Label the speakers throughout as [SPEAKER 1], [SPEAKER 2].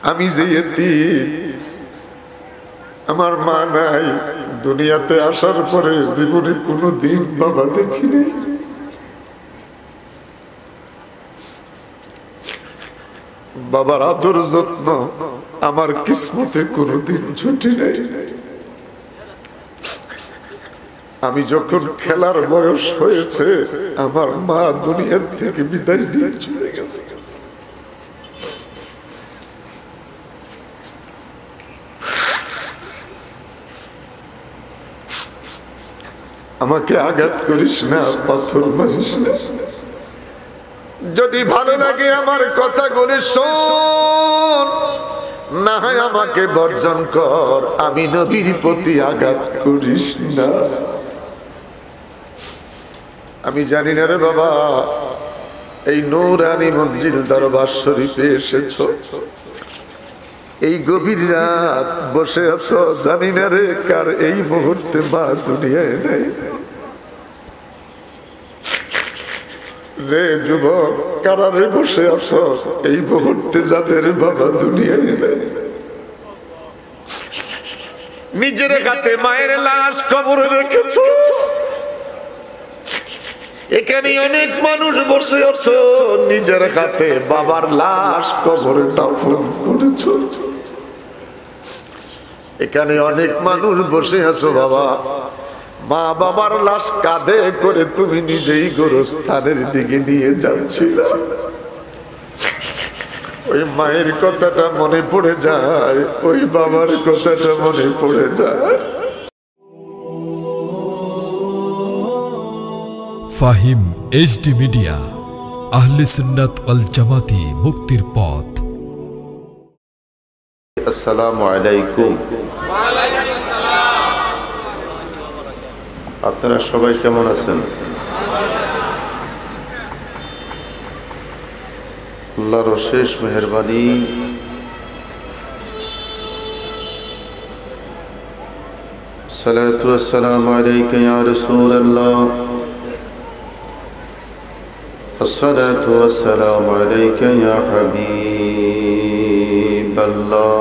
[SPEAKER 1] আমি যে এতিম, আমার মা নাই, দুনিয়াতে আসার পরে জীবনে কোনোদিন বাবা দেখিনি। বাবার আদর যত্ন আমার কিসমতে কোনোদিন ছুটি নেই। আমি যখন খেলার বয়স হয়েছে, আমার মা দুনিয়ার থেকে বিদায় নিয়ে চলে গেছে। আমাকে আঘাত করিস না, পাথর মারিস না। যদি ভালো লাগে আমার কথাগুলি শোন, না হয় আমাকে বর্জন কর, আমি নবীর প্রতি আঘাত করিস না। আমি জানি না রে বাবা, এই নূরানী মঞ্জিল দরবার শরীফে এসেছ, এই গভীর রাত বসে আছো, জানি না রে কার এই মুহূর্তে মা দুনিয়ায় নেই। রে যুবক, কারারে বসে আছো এই মুহূর্তে যাদের বাবা দুনিয়ায় নেই। নিজের হাতে মায়ের লাশ কবরে রেখেছ, এখানে অনেক মানুষ বসে আছো, নিজের হাতে বাবার লাশ কবরে দাফন করেছ। এখানে অনেক মানুষ বসে আছো বাবা, মা বাবার লাশ কাঁধে করে তুমি নিজেই গোরস্থানের দিকে নিয়ে যাচ্ছিল। ওই মায়ের কথাটা মনে পড়ে যায়, ওই বাবার কথাটা মনে পড়ে যায়।
[SPEAKER 2] ফাহিম এইচডি মিডিয়া, আহলে সুন্নাত ওয়াল জামাতি, মুক্তির পথ।
[SPEAKER 1] আসসালামু আলাইকুম। আপনারা সবাই কেমন আছেন? আল্লাহর অশেষ মেহেরবানি, সালাতু ওয়াসসালামু আলাইকা ইয়া রাসূলুল্লাহ, আসসালাতু ওয়াসসালামু আলাইকা ইয়া হাবিবাল্লাহ,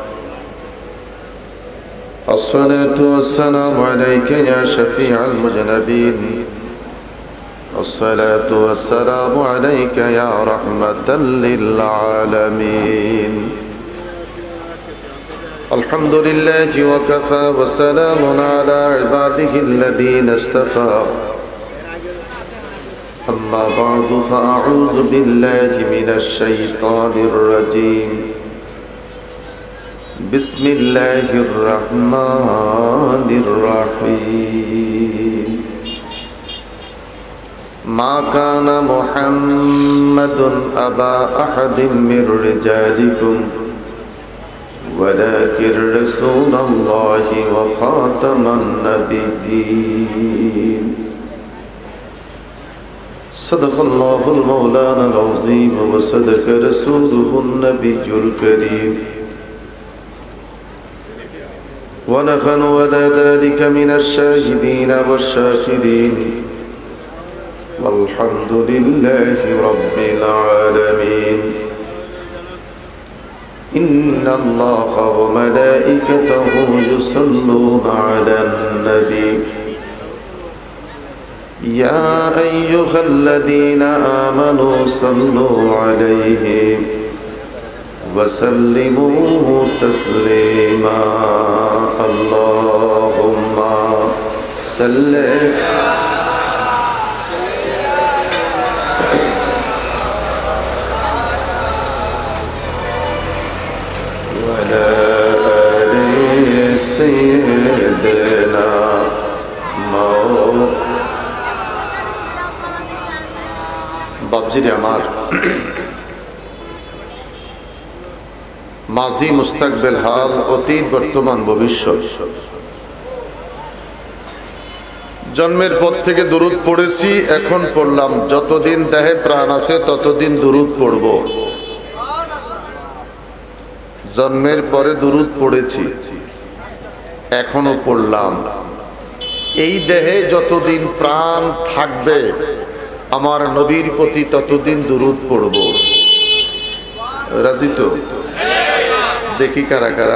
[SPEAKER 1] الصلاة والسلام عليك يا شفيع المذنبين، الصلاة والسلام عليك يا رحمة للعالمين. الحمد لله وكفى وسلام على عباده الذين اصطفى. أما بعد فأعوذ بالله من الشيطان الرجيم. بسم الله الرحمن الرحيم. ما كان محمد أبا أحد من رجالكم ولكن رسول الله وخاتم النبيين. صدق الله المولانا العظيم وصدق رسوله النبي الكريم، ونحن على ذلك من الشاهدين والشاكرين، والحمد لله رب العالمين. إن الله وملائكته يصلون على النبي يا أيها الذين آمنوا صلوا عليه وسلموا تسليما. اللهم صل وعلى آل سيدنا বাবজির আমার মাজি মুস্তাকবিল হাল, অতীত বর্তমান ভবিষ্যৎ, জন্মের পর থেকে দুরূদ পড়েছি, এখন পড়লাম। যতদিন দেহে প্রাণ আছে ততদিন দুরূদ পড়ব। জন্মের পরে দুরূদ পড়েছি, এখনো পড়লাম। এই দেহে যতদিন প্রাণ থাকবে আমার নবীর প্রতি ততদিন দুরূদ পড়ব। রাজি তো? দেখি কারা কারা।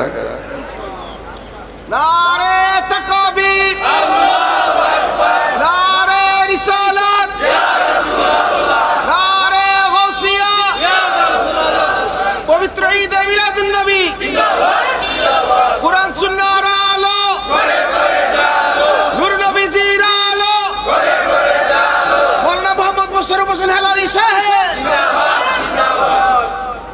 [SPEAKER 3] নারে তাকবীর, আল্লাহু আকবার, নারে রিসালাত, ইয়া রাসূলুল্লাহ, নারে গাউসিয়া, ইয়া রাসূলুল্লাহ, পবিত্র ঈদে মিলাদুন নবী জিন্দাবাদ জিন্দাবাদ, কুরআন সুন্নাহর আলো করে করে জালো, নূর নবীজির আলো করে করে জালো, মাওলানা মোহাম্মদ মোশাররফ হোসেন হেলালি সাহেব জিন্দাবাদ জিন্দাবাদ।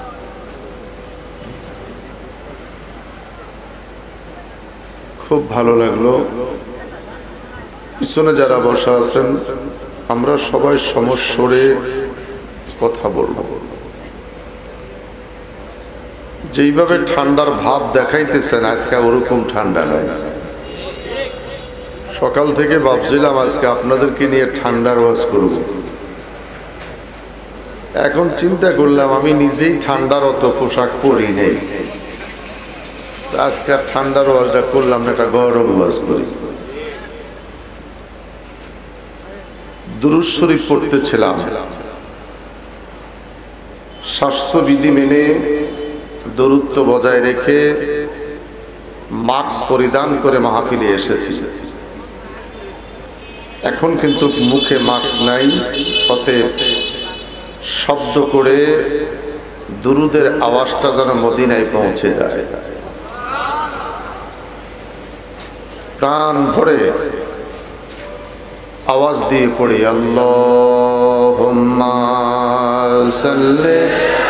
[SPEAKER 1] খুব ভালো লাগলো। পিছনে যারা বসা আছেন আমরা সবাই সমস্বরে কথা বলবো। যেইভাবে ঠান্ডার ভাব দেখাইতেছেন আজকে ওরকম ঠান্ডা নয়। সকাল থেকে ভাবছিলাম আজকে আপনাদেরকে নিয়ে ঠান্ডার ওয়াজ করব, এখন চিন্তা করলাম আমি নিজেই ঠান্ডার অত পোশাক পরি নেই, আজকে ঠান্ডার ওয়াজটা করলাম না, একটা গরম ওয়াজ করি। দুরূদ শরীফ পড়তেছিলাম, স্বাস্থ্যবিধি মেনে দূরত্ব বজায় রেখে মাস্ক পরিধান করে মাহফিলে এসেছি। এখন কিন্তু মুখে মাস্ক নাই, অতএব শব্দ করে দুরুদের আওয়াজটা যেন মদিনায় পৌঁছে যায়। প্রাণ ভরে আওয়াজ দিয়ে পড়ি আল্লাহুম্মা সাল্লি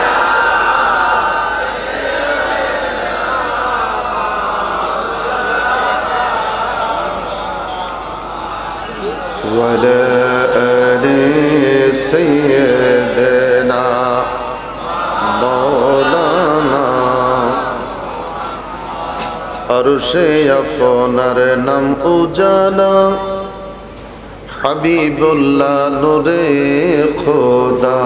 [SPEAKER 1] ওয়ালা আলি সাইয়্যিদিনা মাওলানা আরশে আপনার নাম উজালা হাবিবুল্লাহ নূরে খোদা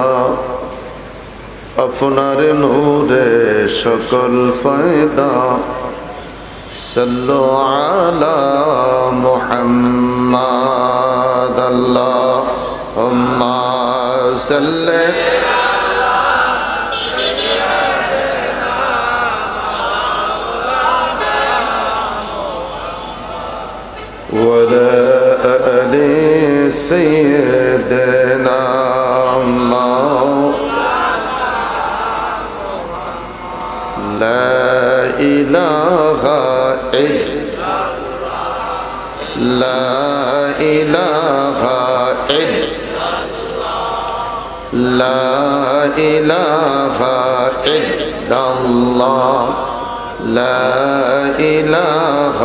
[SPEAKER 1] আপনার নূরে সকল ফায়দা সাল্লু আলা মুহাম্মাদ আল্লাহুম্মা সাল্লি ولا آل سيدنا لا إله إلا لا إله إلا لا إله إلا الله لا إله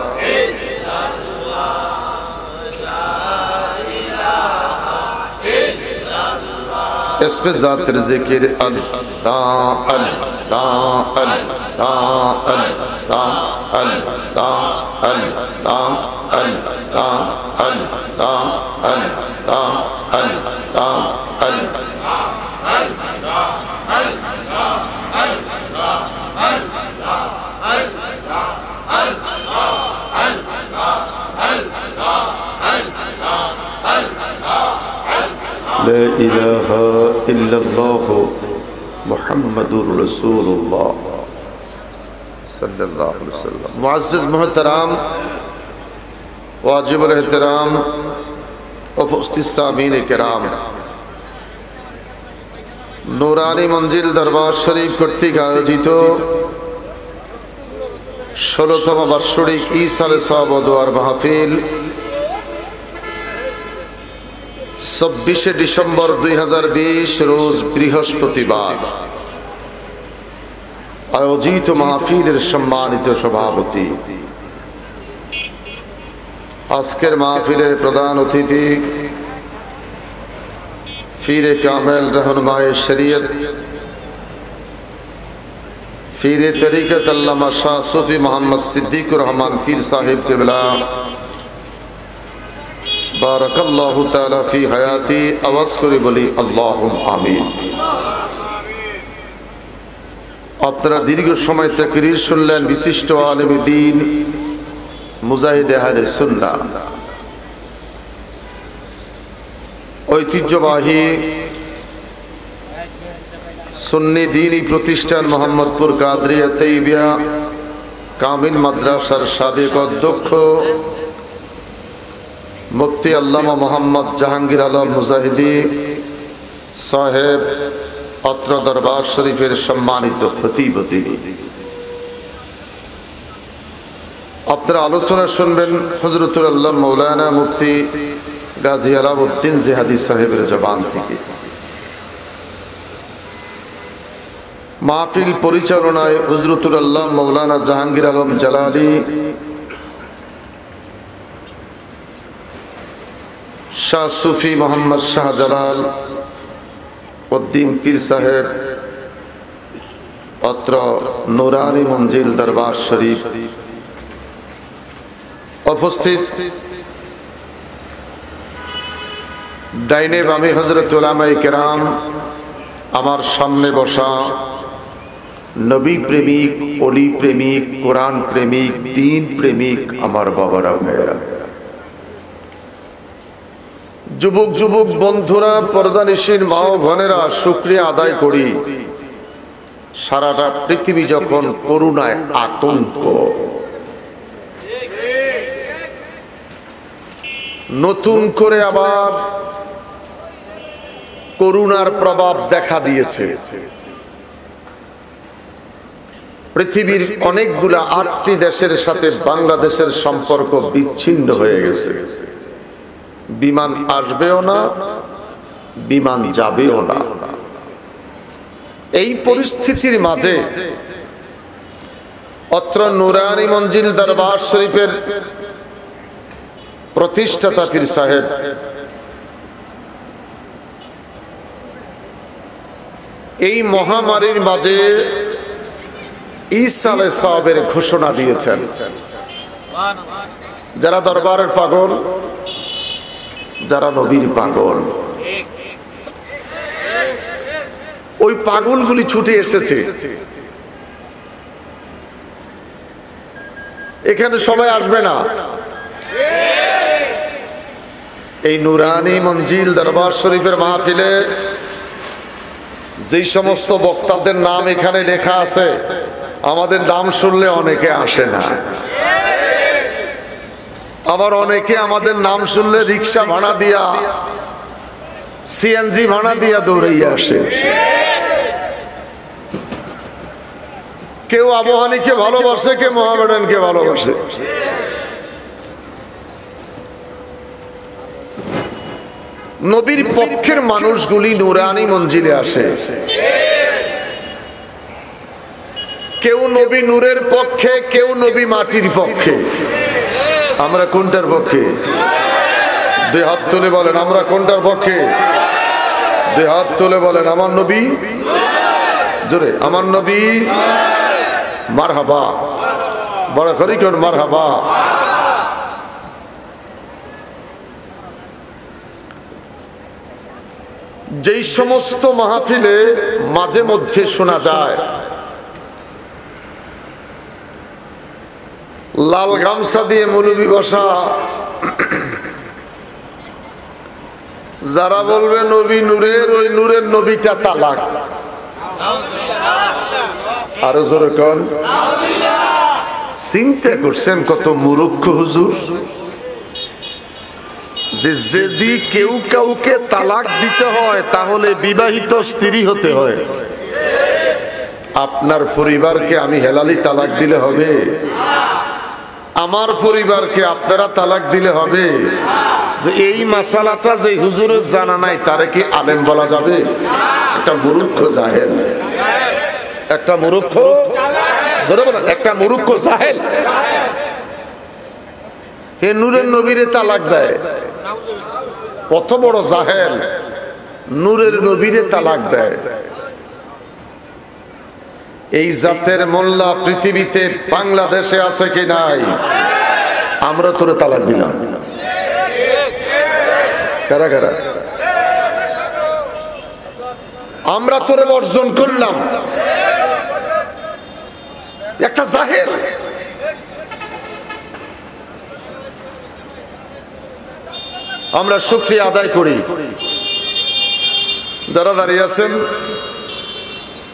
[SPEAKER 1] इस पे ज़ातिर ज़िक्र अल्लाह अल्लाह अल्लाह अल्लाह अल्लाह अल्लाह अल्लाह अल्लाह अल्लाह अल्लाह لا إله إلا الله محمد رسول الله صلى الله عليه وسلم। मुअज़्ज़िज़ मोहतरम वाजिब एहतराम उपस्थित सामीन किराम, नूरानी मंजिल दरबार शरीफ কর্তৃক আয়োজিত 16তম বার্ষিক ঈসালে সওয়াব ও দোয়ার মাহফিল 26 ডিসেম্বর 2020 রোজ বৃহস্পতিবার আয়োজিত মাহফিলের সম্মানিত সভাপতি, আজকের মাহফিলের প্রধান অতিথি ফিরে কামেল रहनुमाए शरीयत फिरे तरीक़त अल्लामा शाह सूफी मोहम्मद सिद्दीकुर रहमान पीर साहिब क़िबला बारकल्लाहु ताला फी हयाती। आवाज़ করে বলি আল্লাহুম্মা আমিন। আপনারা দীর্ঘ সময় তাকরীর শুনলেন বিশিষ্ট আলেমে দ্বীন মুজাহিদ আহলে সুন্নাহ ঐতিহ্যবাহী সুন্নি দ্বীনি প্রতিষ্ঠান মোহাম্মদপুর কাদরিয়া তৈবিয়া কামিল মাদ্রাসার সাবেক অধ্যক্ষ মুফতি আল্লামা মোহাম্মদ জাহাঙ্গীর আলম মুজাহিদি সাহেব অত্র দরবার শরীফের সম্মানিত খতিব তিনি। আপনারা আলোচনা শুনবেন হযরতুল আল্লাহ মাওলানা মুফতি গাজী আলাউদ্দিন জিহাদি সাহেবের জবান থেকে। মাহফিল পরিচালনায় হযরতুল আল্লাহ মাওলানা জাহাঙ্গীর আলম জালালি, শাহ সুফি মোহাম্মদ শাহজালাল উদ্দিন পীর সাহেব অত্র নুরানি মঞ্জিল দরবার শরীফ। উপস্থিত ডাইনে বামে হযরত উলামায়ে কেরাম, আমার সামনে বসা নবী প্রেমিক, অলি প্রেমিক, কোরআন প্রেমিক, দ্বীন প্রেমিক আমার বাবারা ভাইয়েরা, যুবক যুবক বন্ধুরা, পর্দানিশীন মা ও বোনেরা, শুকরিয়া আদায় করি সারাটা পৃথিবী যখন করুণায় আতঙ্ক, নতুন করে আবার করুণার প্রভাব দেখা দিয়েছে। পৃথিবীর অনেকগুলা 8টি দেশের সাথে বাংলাদেশের সম্পর্ক বিচ্ছিন্ন হয়ে গেছে। বিমান আসবেও না, বিমান যাবেও না। এই পরিস্থিতির মাঝে অত্র নুরানি মঞ্জিল দরবার শরীফের প্রতিষ্ঠাতা পীর সাহেব এই মহামারীর মাঝে ঈসা আলাইহিস সালামের ঘোষণা দিয়েছেন। যারা দরবারের পাগল, যারা নবীর পাগল, ওই পাগলগুলি ছুটে এসেছে। এখানে সবাই আসবে না। এই নুরানি মঞ্জিল দরবার শরীফের মাহফিলে যে সমস্ত বক্তাদের নাম এখানে লেখা আছে, আমাদের নাম শুনলে অনেকে আসে না। আবার অনেকে আমাদের নাম শুনলে রিক্সা ভাড়া দিয়া, সিএনজি ভাড়া দিয়া দৌড়াইয়া আসে। কেউ আবহানীকে ভালোবাসে, কেউ মোহামেডানকে ভালোবাসে। নবীর পক্ষের মানুষগুলি নুরানি মঞ্জিলে আসে। কেউ নবী নূরের পক্ষে, কেউ নবী মাটির পক্ষে। আমরা কোনটার পক্ষে? দুই হাত তুলে বলেন আমরা কোনটার পক্ষে? দুই হাত তুলে বলেন আমার নবী, জোরে আমার নবী। মারহাবা, বড় করি কোন মারহাবা। যেই সমস্ত মাহফিলে মাঝে মধ্যে শোনা যায় লাল গামছা দিয়ে মৌলবি বসা, যারা বলবে নবী নূরের, ওই নূরের নবীটা তালাক। আরো জোরে কোন? চিন্তা করছেন কত মূর্খ হুজুর, যে যদি কেউ কাউকে তালাক দিতে হয় তাহলে বিবাহিত স্ত্রী হতে হয়। আপনার পরিবারকে আমি হেলালি তালাক দিলে হবে? আমার পরিবারকে আপনারা তালাক দিলে হবে? যে এই মাসালাটা যে হুজুরের জানা নাই তারে কি আলেম বলা যাবে? একটা মূর্খ জাহেল, একটা মূর্খ, একটা মূর্খ জাহেল হে নূরের নবীরে তালাক দেয়। কত বড় জাহেল, নূরের নবীরে তালাক দেয়। এই জাতের মোল্লা পৃথিবীতে বাংলাদেশে আছে কি নাই? আমরা তোরে তালাক দিলাম। কারা কারা? আমরা তোরে বর্জন করলাম। একটা জাহেল। আমরা শুকরিয়া আদায় করি যারা দাঁড়িয়ে আছেন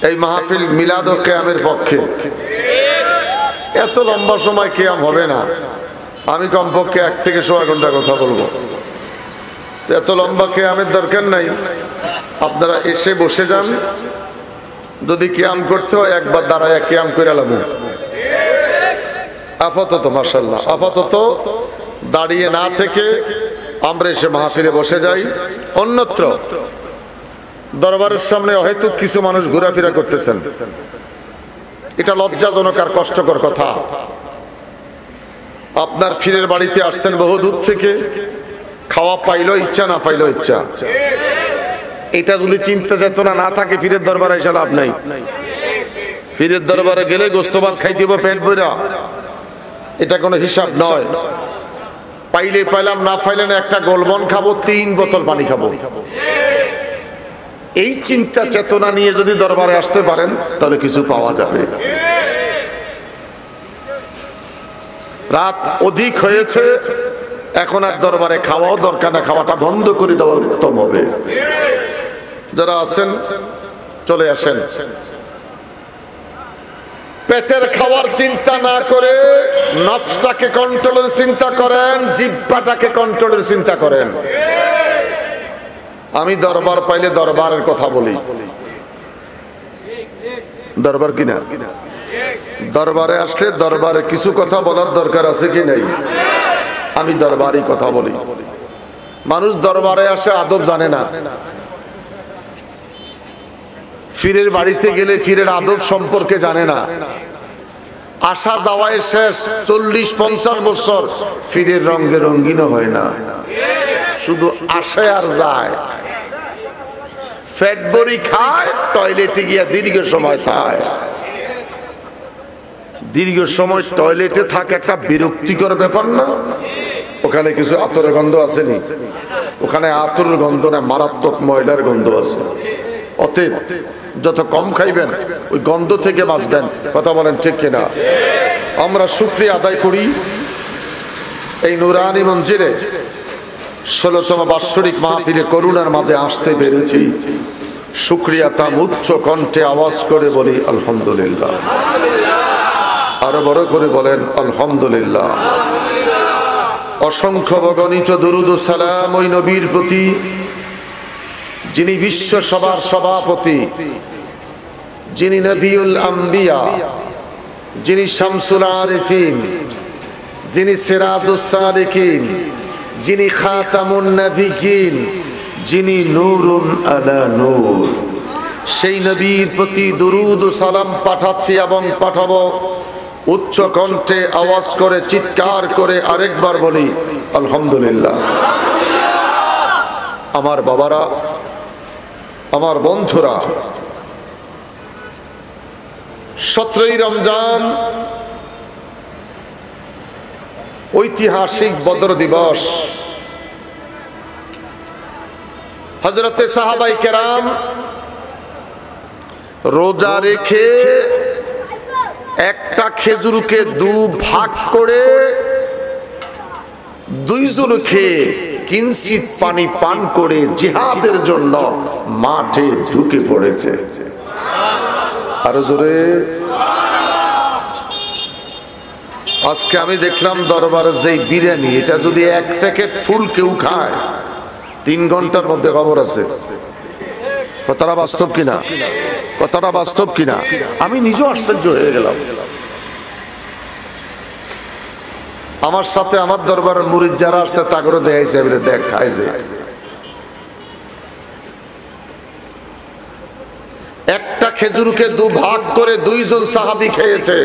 [SPEAKER 1] এই মাহফিল মিলাদ ও কিয়ামের পক্ষে। এত লম্বা সময় কিয়াম হবে না, আমি কমপক্ষে 1 থেকে 1.5 ঘন্টা কথা বলবো। এত লম্বা কিয়ামের দরকার নাই, আপনারা এসে বসে যান। যদি কিয়াম করতে হয় একবার দাঁড়ায় কিয়াম করে লাবো। আপাতত মাশাআল্লাহ, আপাতত দাঁড়িয়ে না থেকে আমরা এসে মাহফিলে বসে যাই। অন্যত্র দরবারের সামনে হয়তো কিছু মানুষ ঘোরাফেরা করতেছেন, এটা লজ্জাজনক আর কষ্টকর কথা। আপনার ফিরের বাড়িতে আসছেন বহু দূর থেকে, খাওয়া পাইলো ইচ্ছা, না পাইলো ইচ্ছা। এটা যদি চিন্তা চেতনা না থাকে ফিরের দরবারে এসে লাভ নাই। ফিরের দরবারে গেলে গোস্ত ভাত খাইতে হবে পেট ভরা, এটা কোনো হিসাব নয়। পাইলে পাইলাম, না পাইলে না একটা গোলবন খাবো, 3 বোতল পানি খাবো। এই চিন্তা চেতনা নিয়ে যদি দরবারে আসতে পারেন তাহলে কিছু পাওয়া যাবে। রাত অধিক হয়েছে, এখন আর দরবারে খাওয়াও দরকার না, খাওয়াটা বন্ধ করে দেওয়া উত্তম হবে। যারা আছেন চলে আসেন। পেটের খাওয়ার চিন্তা না করে নফসটাকে কন্ট্রোলের চিন্তা করেন, জিহ্বাটাকে কন্ট্রোলের চিন্তা করেন। আমি দরবার পাইলে দরবারের কথা বলি, দরবার কিনা দরবারে আসলে দরবারে কিছু কথা বলার দরকার আছে কি নাই, আমি দরবারই কথা বলি। মানুষ দরবারে আসে আদব জানে না, ফিরের বাড়িতে গেলে ফিরের আদব সম্পর্কে জানে না। আসা যাওয়ায় শেষ 40-50 বছর ফিরের রঙে রঙিন হয় না, শুধু আসে আর যায়। পেট ভরি খায়, টয়লেটে গিয়া দীর্ঘ সময় খায়। দীর্ঘ সময় টয়লেটে থাকে একটা বিরক্তিকর ব্যাপার না? ওখানে কিছু আতরের গন্ধ আসেনি, ওখানে আতরের গন্ধ না, মারাত্মক ময়লার গন্ধ আছে। অতএব যত কম খাইবেন ওই গন্ধ থেকে বাঁচবেন। কথা বলেন ঠিক কিনা? আমরা শুকরিয়া আদায় করি, এই নুরানি মঞ্জিলে 16তম বাৎসরিক মাহফিলে করুণার মাঝে আসতে পেরেছি। শুকরিয়া তাম উচ্চ কণ্ঠে আওয়াজ করে বলি আলহামদুলিল্লাহ। আরো বড় করে বলেন আলহামদুলিল্লাহ। অসংখ্য অগণিত দুরুদ ও সালাম ওই নবীর প্রতি, যিনি বিশ্ব সভার সভাপতি, যিনি নবিউল আম্বিয়া, যিনি শামসুল আরিফিন, যিনি সিরাজুস সালিকিন, যিনি খাতামুন নবিয়্যিন, যিনি নূরুন আলা নূর, সেই নবীর প্রতি দুরুদ ও সালাম পাঠাচ্ছি এবং পাঠাবো। উচ্চ কণ্ঠে আওয়াজ করে চিৎকার করে আরেকবার বলি আলহামদুলিল্লাহ। আমার বাবারা, আমার বন্ধুরা, 17ই রমজান ঐতিহাসিক বদর দিবস। হযরতে সাহাবায়ে কেরাম রোজা রেখে একটা খেজুরকে 2 ভাগ করে 2 জন খেয়ে কিঞ্চিত পানি পান করে জিহাদের জন্য মাঠে ঢুকে পড়েছে। আরো জোরে। আজকে আমি দেখলাম দরবারে যে বিরিয়ানি, এটা যদি 1 প্যাকেট ফুল কেউ খায় 3 ঘন্টার মধ্যে খবর আছে। কথাটা বাস্তব কিনা? কথাটা বাস্তব কিনা? আমি নিজেও আশ্চর্য হয়ে গেলাম। আমার সাথে আমার দরবারের মুরিদ যারা আসছে তাগরও দেখাইছে, দেখ খাইছে। একটা খেজুরকে 2 ভাগ করে 2 জন সাহাবী খেয়েছে।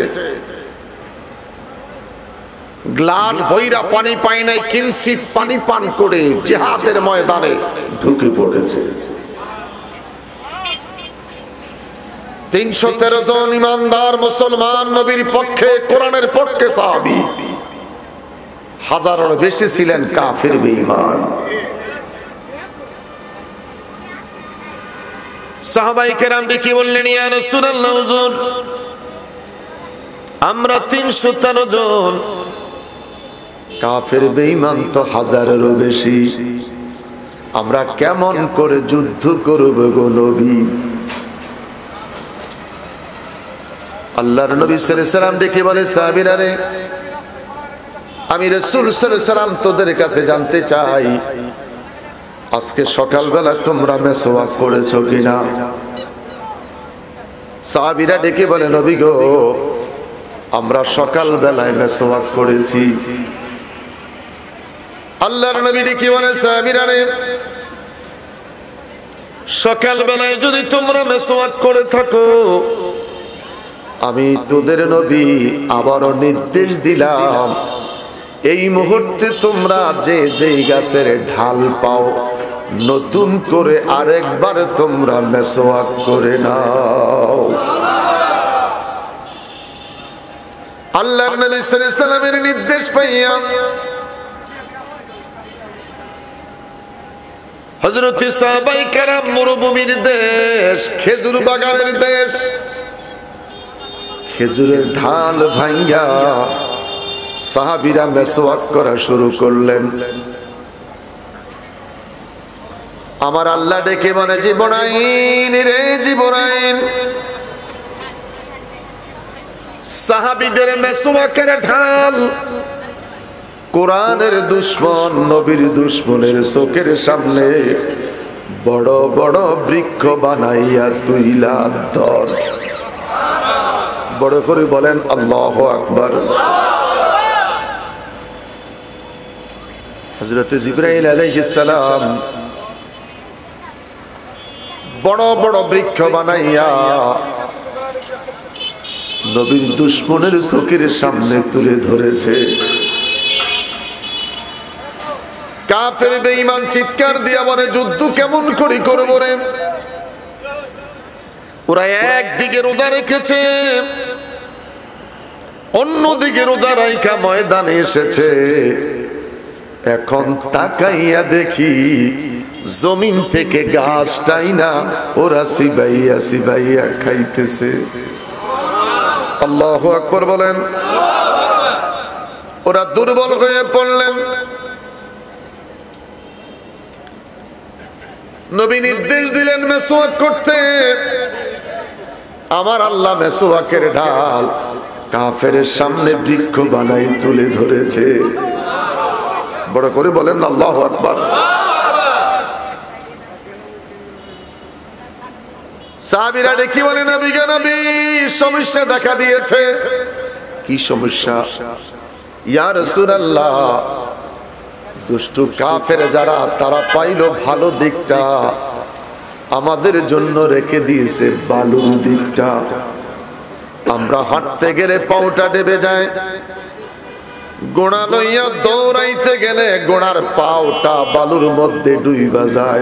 [SPEAKER 1] গ্লাস ভৈরা পানি পায় নাই, কিঞ্চিত পানি পান করে জিহাদের ময়দানে ঢুকে পড়েছে। 313 জন ইমানদার মুসলমান নবীর পক্ষে, কোরআনের পক্ষে সাহাবী, হাজারের বেশি ছিলেন কাফির বেঈমান। সাহাবায়ে কেরাম কি বললেন? ইয়া রাসূলুল্লাহ, হুজুর আমরা 313 জন, কাফির বেঈমান তো হাজারেরও বেশি, আমরা কেমন করে যুদ্ধ করব গো নবী? আল্লাহর নবী সাল্লাল্লাহু আলাইহি সাল্লাম ডেকে বলে, সাহাবীরা রে, আমি রাসূল সাল্লাল্লাহু আলাইহি সাল্লাম তোদের কাছে জানতে চাই, আজকে সকালবেলা তোমরা মেসওয়াক করেছো কিনা? সাহাবীরা ডেকে বলে, নবী গো, আমরা সকাল বেলায় মেসওয়াক করেছি। আল্লাহর নবী ডেকে বলে, সাহাবীরা রে, সকাল বেলায় যদি তোমরা মেসওয়াক করে থাকো, আমি তোদের নবী আবারও নির্দেশ দিলাম, এই মুহূর্তে তোমরা যে যেই গাছের ঢাল পাও নতুন করে আরেকবার তোমরা মেসওয়াক করে নাও। আল্লাহর নবী সাল্লাল্লাহু আলাইহি সাল্লামের নির্দেশ পাইয়া হযরত সাহাবায়ে কেরাম, মরুভূমির দেশ, খেজুর বাগানের দেশ, খেজুরের ঢাল ভাঙ্গা সাহাবীরা মেসওয়াক করা শুরু করলেন। আমার আল্লাহ ডেকে বলে, জিবরাইল রে জিবরাইল, সাহাবীদের মেসওয়াকের ঢাল কোরআনের দুশমন, নবীর দুশমনের চোখের সামনে বড় বড় বৃক্ষ বানাইয়া তুইলা ধর। বড় করে বলেন আল্লাহু আকবার। হযরত জিবরাইল আলাইহিস সালাম বড় বড় বৃক্ষ বানাইয়া নবীর দুশমনের চোখের সামনে তুলে ধরেছে। কাফের বেঈমান চিৎকার দিয়া বলে, যুদ্ধ কেমন করে করব রে? ওরা একদিকে রোজা রেখেছে, অন্যদিকে রোজা রাইখা ময়দানে এসেছে। এখন তাকাইয়া দেখি জমিন থেকে গাছটাই না ওরা সিবাইয়া সিবাইয়া খাইতেছে। আল্লাহু আকবার বলেন। ওরা দুর্বল হয়ে পড়লেন। নবী নির্দেশ দিলেন মেসওয়াক করতে। আমার আল্লাহ মেসওয়াকের ঢাল কাফেরের সামনে বৃক্ষ বানাই তুলে ধরেছে। বড় করে বলেন আল্লাহু আকবার। সাহাবীরা দেখি বলে, নবী গো নবী, সমস্যা দেখা দিয়েছে। কি সমস্যা? ইয়া রাসূলুল্লাহ, দুষ্টু কাফের যারা, তারা পাইল ভালো দিকটা, আমাদের জন্য রেখে দিয়েছে বালুর দিকটা। আমরা হাঁটতে গেলে পাউটা ডেবে যায়, গোড়া লইয়া দৌড়াইতে গেলে গোড়ার পাউটা বালুর মধ্যে ডুইবা যায়।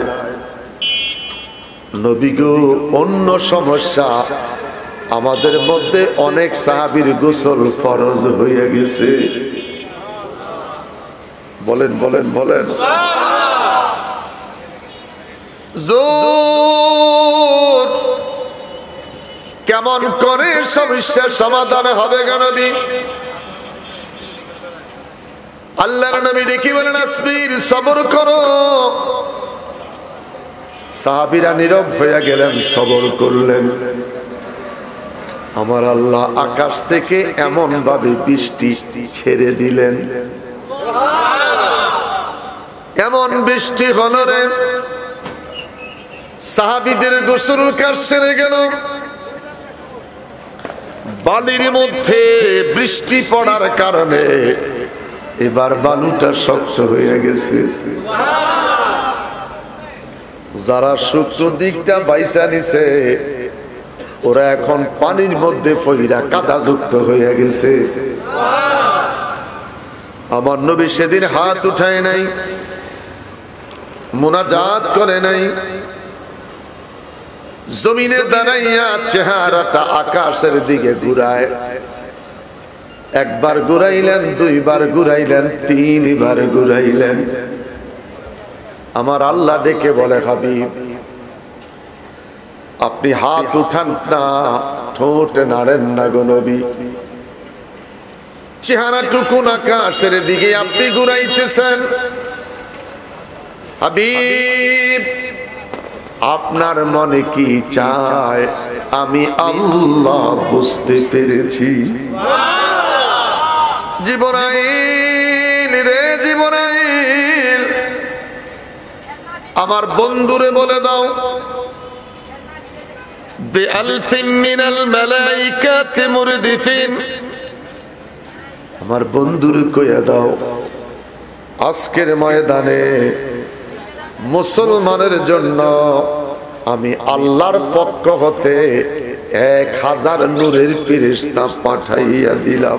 [SPEAKER 1] নবী গো, অন্য সমস্যা, আমাদের মধ্যে অনেক সাহাবীর গোসল ফরজ হয়ে গেছে। বলেন বলেন বলেন। জোর কেমন করে সমস্যার সমাধান হবে গো নবী? আল্লাহর নবী ডেকে বলেন, আসবির, সবর করো। সাহাবীরা নীরব হয়ে গেলেন, সবর করলেন। আমার আল্লাহ আকাশ থেকে এমন ভাবে বৃষ্টি ছেড়ে দিলেন, এমন বৃষ্টি হলো রে, সাহাবীদের গোসল কাজ সেরে গেল। বালির মধ্যে বৃষ্টি পড়ার কারণে এবার বালুটা শক্ত হয়ে গেছে। যারা শুক্র দিকটা বাইসা নিছে, ওরা এখন পানির মধ্যে পইরা কাদাযুক্ত হয়ে গেছে। আমার নবী সেদিন হাত উঠায় নাই, মুনাজাত করে নাই, জমিনে দাঁড়াইয়া চেহারাটা আকাশের দিকে ঘুরায়। একবার ঘুরাইলেন, দুইবার ঘুরাইলেন, তিনবার ঘুরাইলেন। আমার আল্লাহ ডেকে বলে, হাবিব, আপনি হাত উঠান না, ঠোঁট নাড়েন না গো নবী। চেহারাটুকু আকাশের দিকে আপনি ঘুরাইতেছেন। হাবিব, আপনার মনে কি চায় আমি আল্লাহ বুঝতে পেরেছি। জিবরাইল রে জিবরাইল, আমার বন্ধুরে বলে দাও বিআলফিন মিনাল মালাইকাতি মুরদিফিন, আমার বন্ধুরে কইয়া দাও আজকের ময়দানে মুসলমানের জন্য আমি আল্লাহর পক্ষ হতে 1000 নূরের ফেরেশতা পাঠাইয়া দিলাম।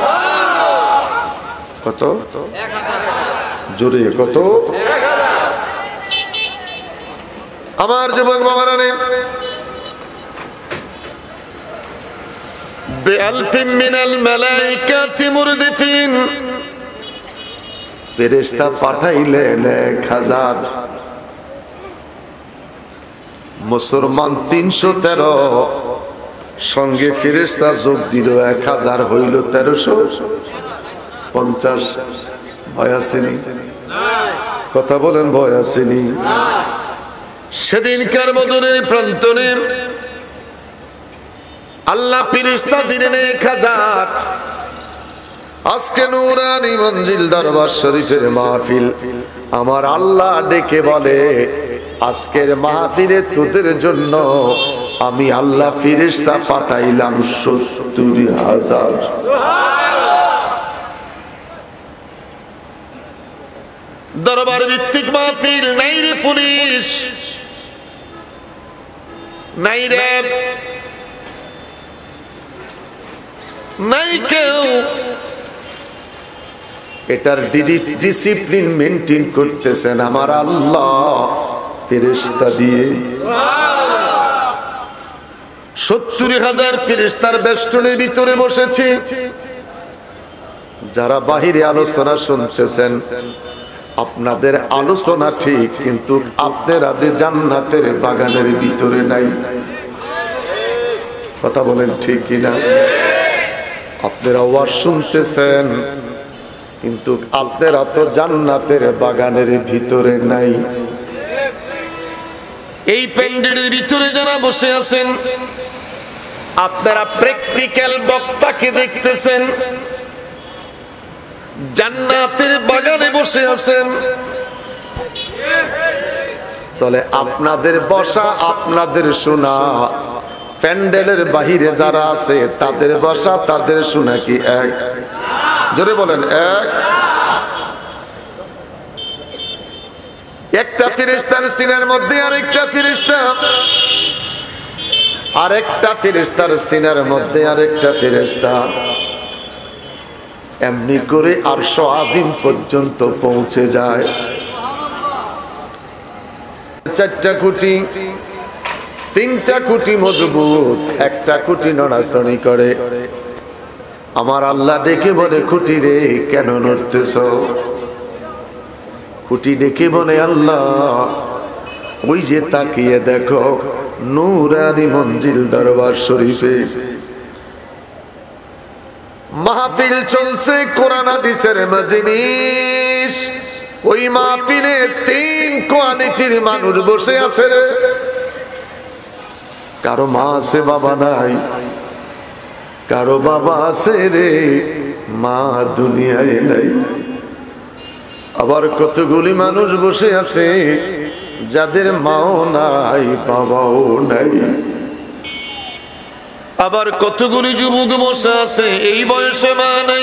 [SPEAKER 1] কত? জোরে কত? আমার যুবক বাবারা রে, বিআলফিন মিনাল মালাইকাতি মুরদিফিন, ফেরেশতা পাঠাইলেন 1000। মুসলমান 313, সঙ্গে ফেরেশতা যোগ দিল 1000, হইল 1350। ভয় আসেনি? কথা বলেন, ভয় আসেনি? সেদিনকার বদরের প্রান্তরে আল্লাহ ফেরেশতা দিলেন 1000। আজকে নুরানি মঞ্জিল দরবার শরীফের মাহফিল, আমার আল্লাহ ডেকে বলে আজকের মাহফিলে তোদের জন্য আমি আল্লাহ ফেরেশতা পাঠাইলাম 70,000। দরবার ভিত্তিক মাহফিল, নাই রে পুলিশ, নাই র্যাব, নাই কেউ এটার ডিসিপ্লিন মেনটেন করতেছেন আমার আল্লাহ ফেরেশতা দিয়ে। 70,000 ফেরেশতার বেষ্টনের ভিতরে বসেছি। যারা বাহিরে আলোচনা শুনতেছেন, আপনাদের আলোচনা ঠিক, কিন্তু আপনারা যে জান্নাতের বাগানের ভিতরে নাই। কথা বলেন ঠিক কিনা? আপনারা ওয়াজ শুনতেছেন, কিন্তু আপনারা তো জান্নাতের বাগানের ভিতরে নাই। এই প্যান্ডেলের ভিতরে যারা বসে আছেন, আপনারা প্র্যাকটিক্যাল বক্তাকে দেখতেছেন, জান্নাতের বাগানে বসে আছেন। তাহলে আপনাদের বসা, আপনাদের শোনা, প্যান্ডেলের বাহিরে যারা আছে তাদের বসা, তাদের শোনা কি এক? জোরে বলেন, এক? একটা ফেরেশতার সিনার মধ্যে আরেকটা ফেরেশতা, আরেকটা ফেরেশতার সিনার মধ্যে আরেকটা ফেরেশতা, এমনি করে আরশ আজিম পর্যন্ত পৌঁছে যায়। 4টা খুঁটি, 3টা খুঁটি মজবুত, একটা খুঁটি নড়াচড়ি করে। আমার আল্লাহ ডেকে বলে, খুঁটি রে কেন নড়তেছ? খুঁটি ডেকে বলে, আল্লাহ ওই যে তাকিয়ে দেখো নূরানি মঞ্জিল দরবার শরীফে মাহফিল চলছে, কোরআন হাদিসের মজলিস। ওই মাহফিলে 3 কোয়ালিটির মানুষ বসে আছে রে। কারো মা আছে, বাবা নাই। কারো বাবা আছে রে, মা দুনিয়ায় নাই। আবার কতগুলি মানুষ বসে আছে যাদের মাও নাই, বাবাও নাই। আবার কতগুলি যুবক বসে আছে, এই বয়সে মা নাই।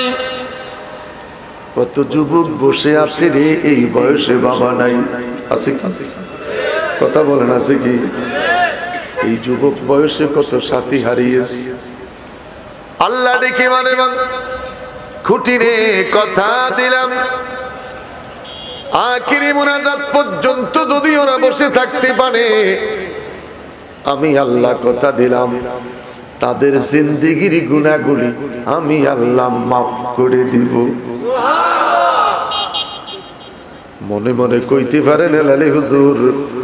[SPEAKER 1] কত যুবক বসে আছে রে, এই বয়সে বাবা নাই। আছে কি? কথা বলেন, আছে কি? এই যুবক বয়সে কত সাথী হারিয়েছে। আল্লাহ ডেকে মানে, খুঁটি রে কথা দিলাম, আখিরি মুনাজাত পর্যন্ত যদি ওরা বসে থাকতে পারে, আমি আল্লাহ কথা দিলাম তাদের জিন্দেগির গুনাহগুলি আমি আল্লাহ মাফ করে দিব। মনে মনে কইতে পারেন, লালি হুজুর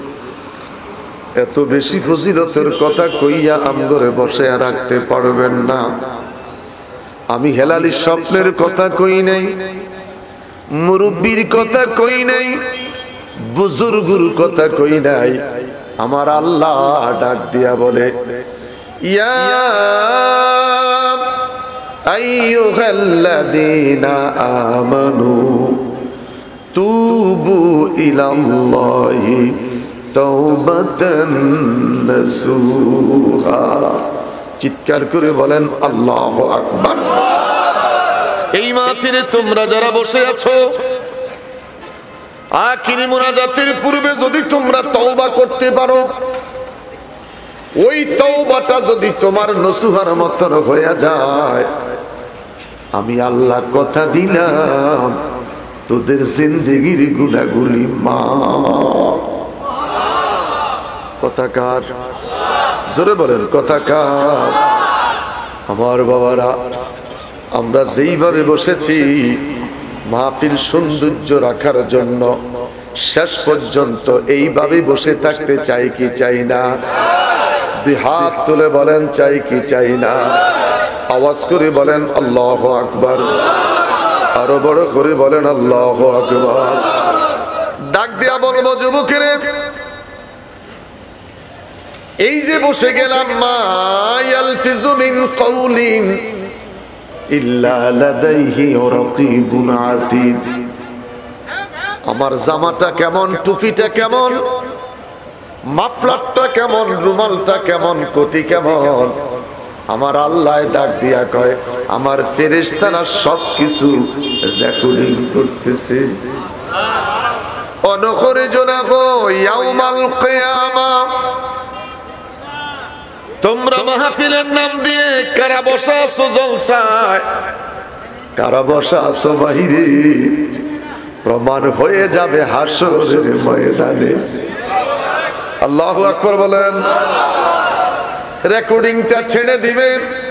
[SPEAKER 1] এত বেশি ফজিলতের কথা কইয়া আমগরে বসে রাখতে পারবেন না। আমি হেলালির স্বপ্নের কথা কই নাই, মুরব্বীর কথা কই নাই, বুজুর্গুর কথা কই নাই। আমার আল্লাহ ডাক দিয়া বলে, ইয়া আইয়ুহাল্লাযীনা আমানু তুবু ইলাল্লাহি তাওবাতান নাসুহা। চিৎকার করে বলেন আল্লাহু আকবার। এই মাহফিলে তোমরা যারা বসে আছো, আখিরি মুনাজাতের পূর্বে যদি তোমরা তওবা করতে পারো, ওই তওবাটা যদি তোমার নসুহার মতন হয়ে যায়, আমি আল্লাহ কথা দিলাম তোদের জিন্দেগির গুনাহগুলি মাফ। কথা কার? জোরে বলেন কথা কার? আমার বাবারা, আমরা যেইভাবে বসেছি মাহফিল সৌন্দর্য রাখার জন্য শেষ পর্যন্ত এইভাবে বসে থাকতে চাই কি চাই না? দুই হাত তুলে বলেন চাই কি চাই না? আওয়াজ করে বলেন আল্লাহু আকবার। আরো বড় করে বলেন আল্লাহু আকবার। ডাক দিয়া বলবো যুবকেরা, এই যে বসে গেলাম, মা ইয়ালফিজু মিন কাউলিন ইল্লা লাদাইহি রাকিবুন আতীদ। আমার জামাটা কেমন, টুপিটা কেমন, মাফলারটা কেমন, রুমালটা কেমন, কোটি কেমন, আমার আল্লাহ ডাক দিয়া কয় আমার ফেরেশতারা সবকিছু রেকর্ডিং করতেছে। অনুখরিজু লাহু ইয়াউমাল কিয়ামাহ। তোমরা মাহফিলের নাম দিয়ে কারা বসা আছো জলসায়, কারা বসা আছো বাহিরে, প্রমাণ হয়ে যাবে হাসরের ময়দানে। আল্লাহু আকবার বলেন। রেকর্ডিংটা ছেড়ে দিবে,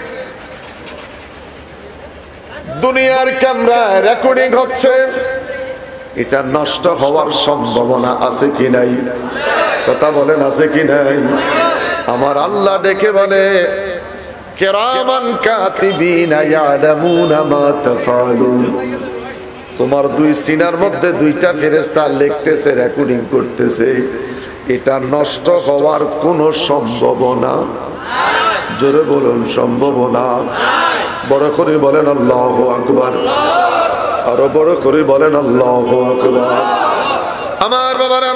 [SPEAKER 1] দুনিয়ার ক্যামেরায় রেকর্ডিং হচ্ছে, এটা নষ্ট হওয়ার সম্ভাবনা আছে কি নাই? কথা বলেন আছে কি নাই? আমার আল্লাহ ডেকে বলে কিরামান কাতিবিনা ইয়ালামুনা মা তাফআলুন। তোমার দুই সিনার মধ্যে দুইটা ফেরেশতা লিখতেছে, রেকর্ডিং করতেছে, এটা নষ্ট হওয়ার কোনো সম্ভাবনা। জোরে বলুন সম্ভাবনা। বড় করে বলেন আল্লাহু আকবার। আরো বড় করে বলেন আল্লাহু আকবার। আমার বাবারা,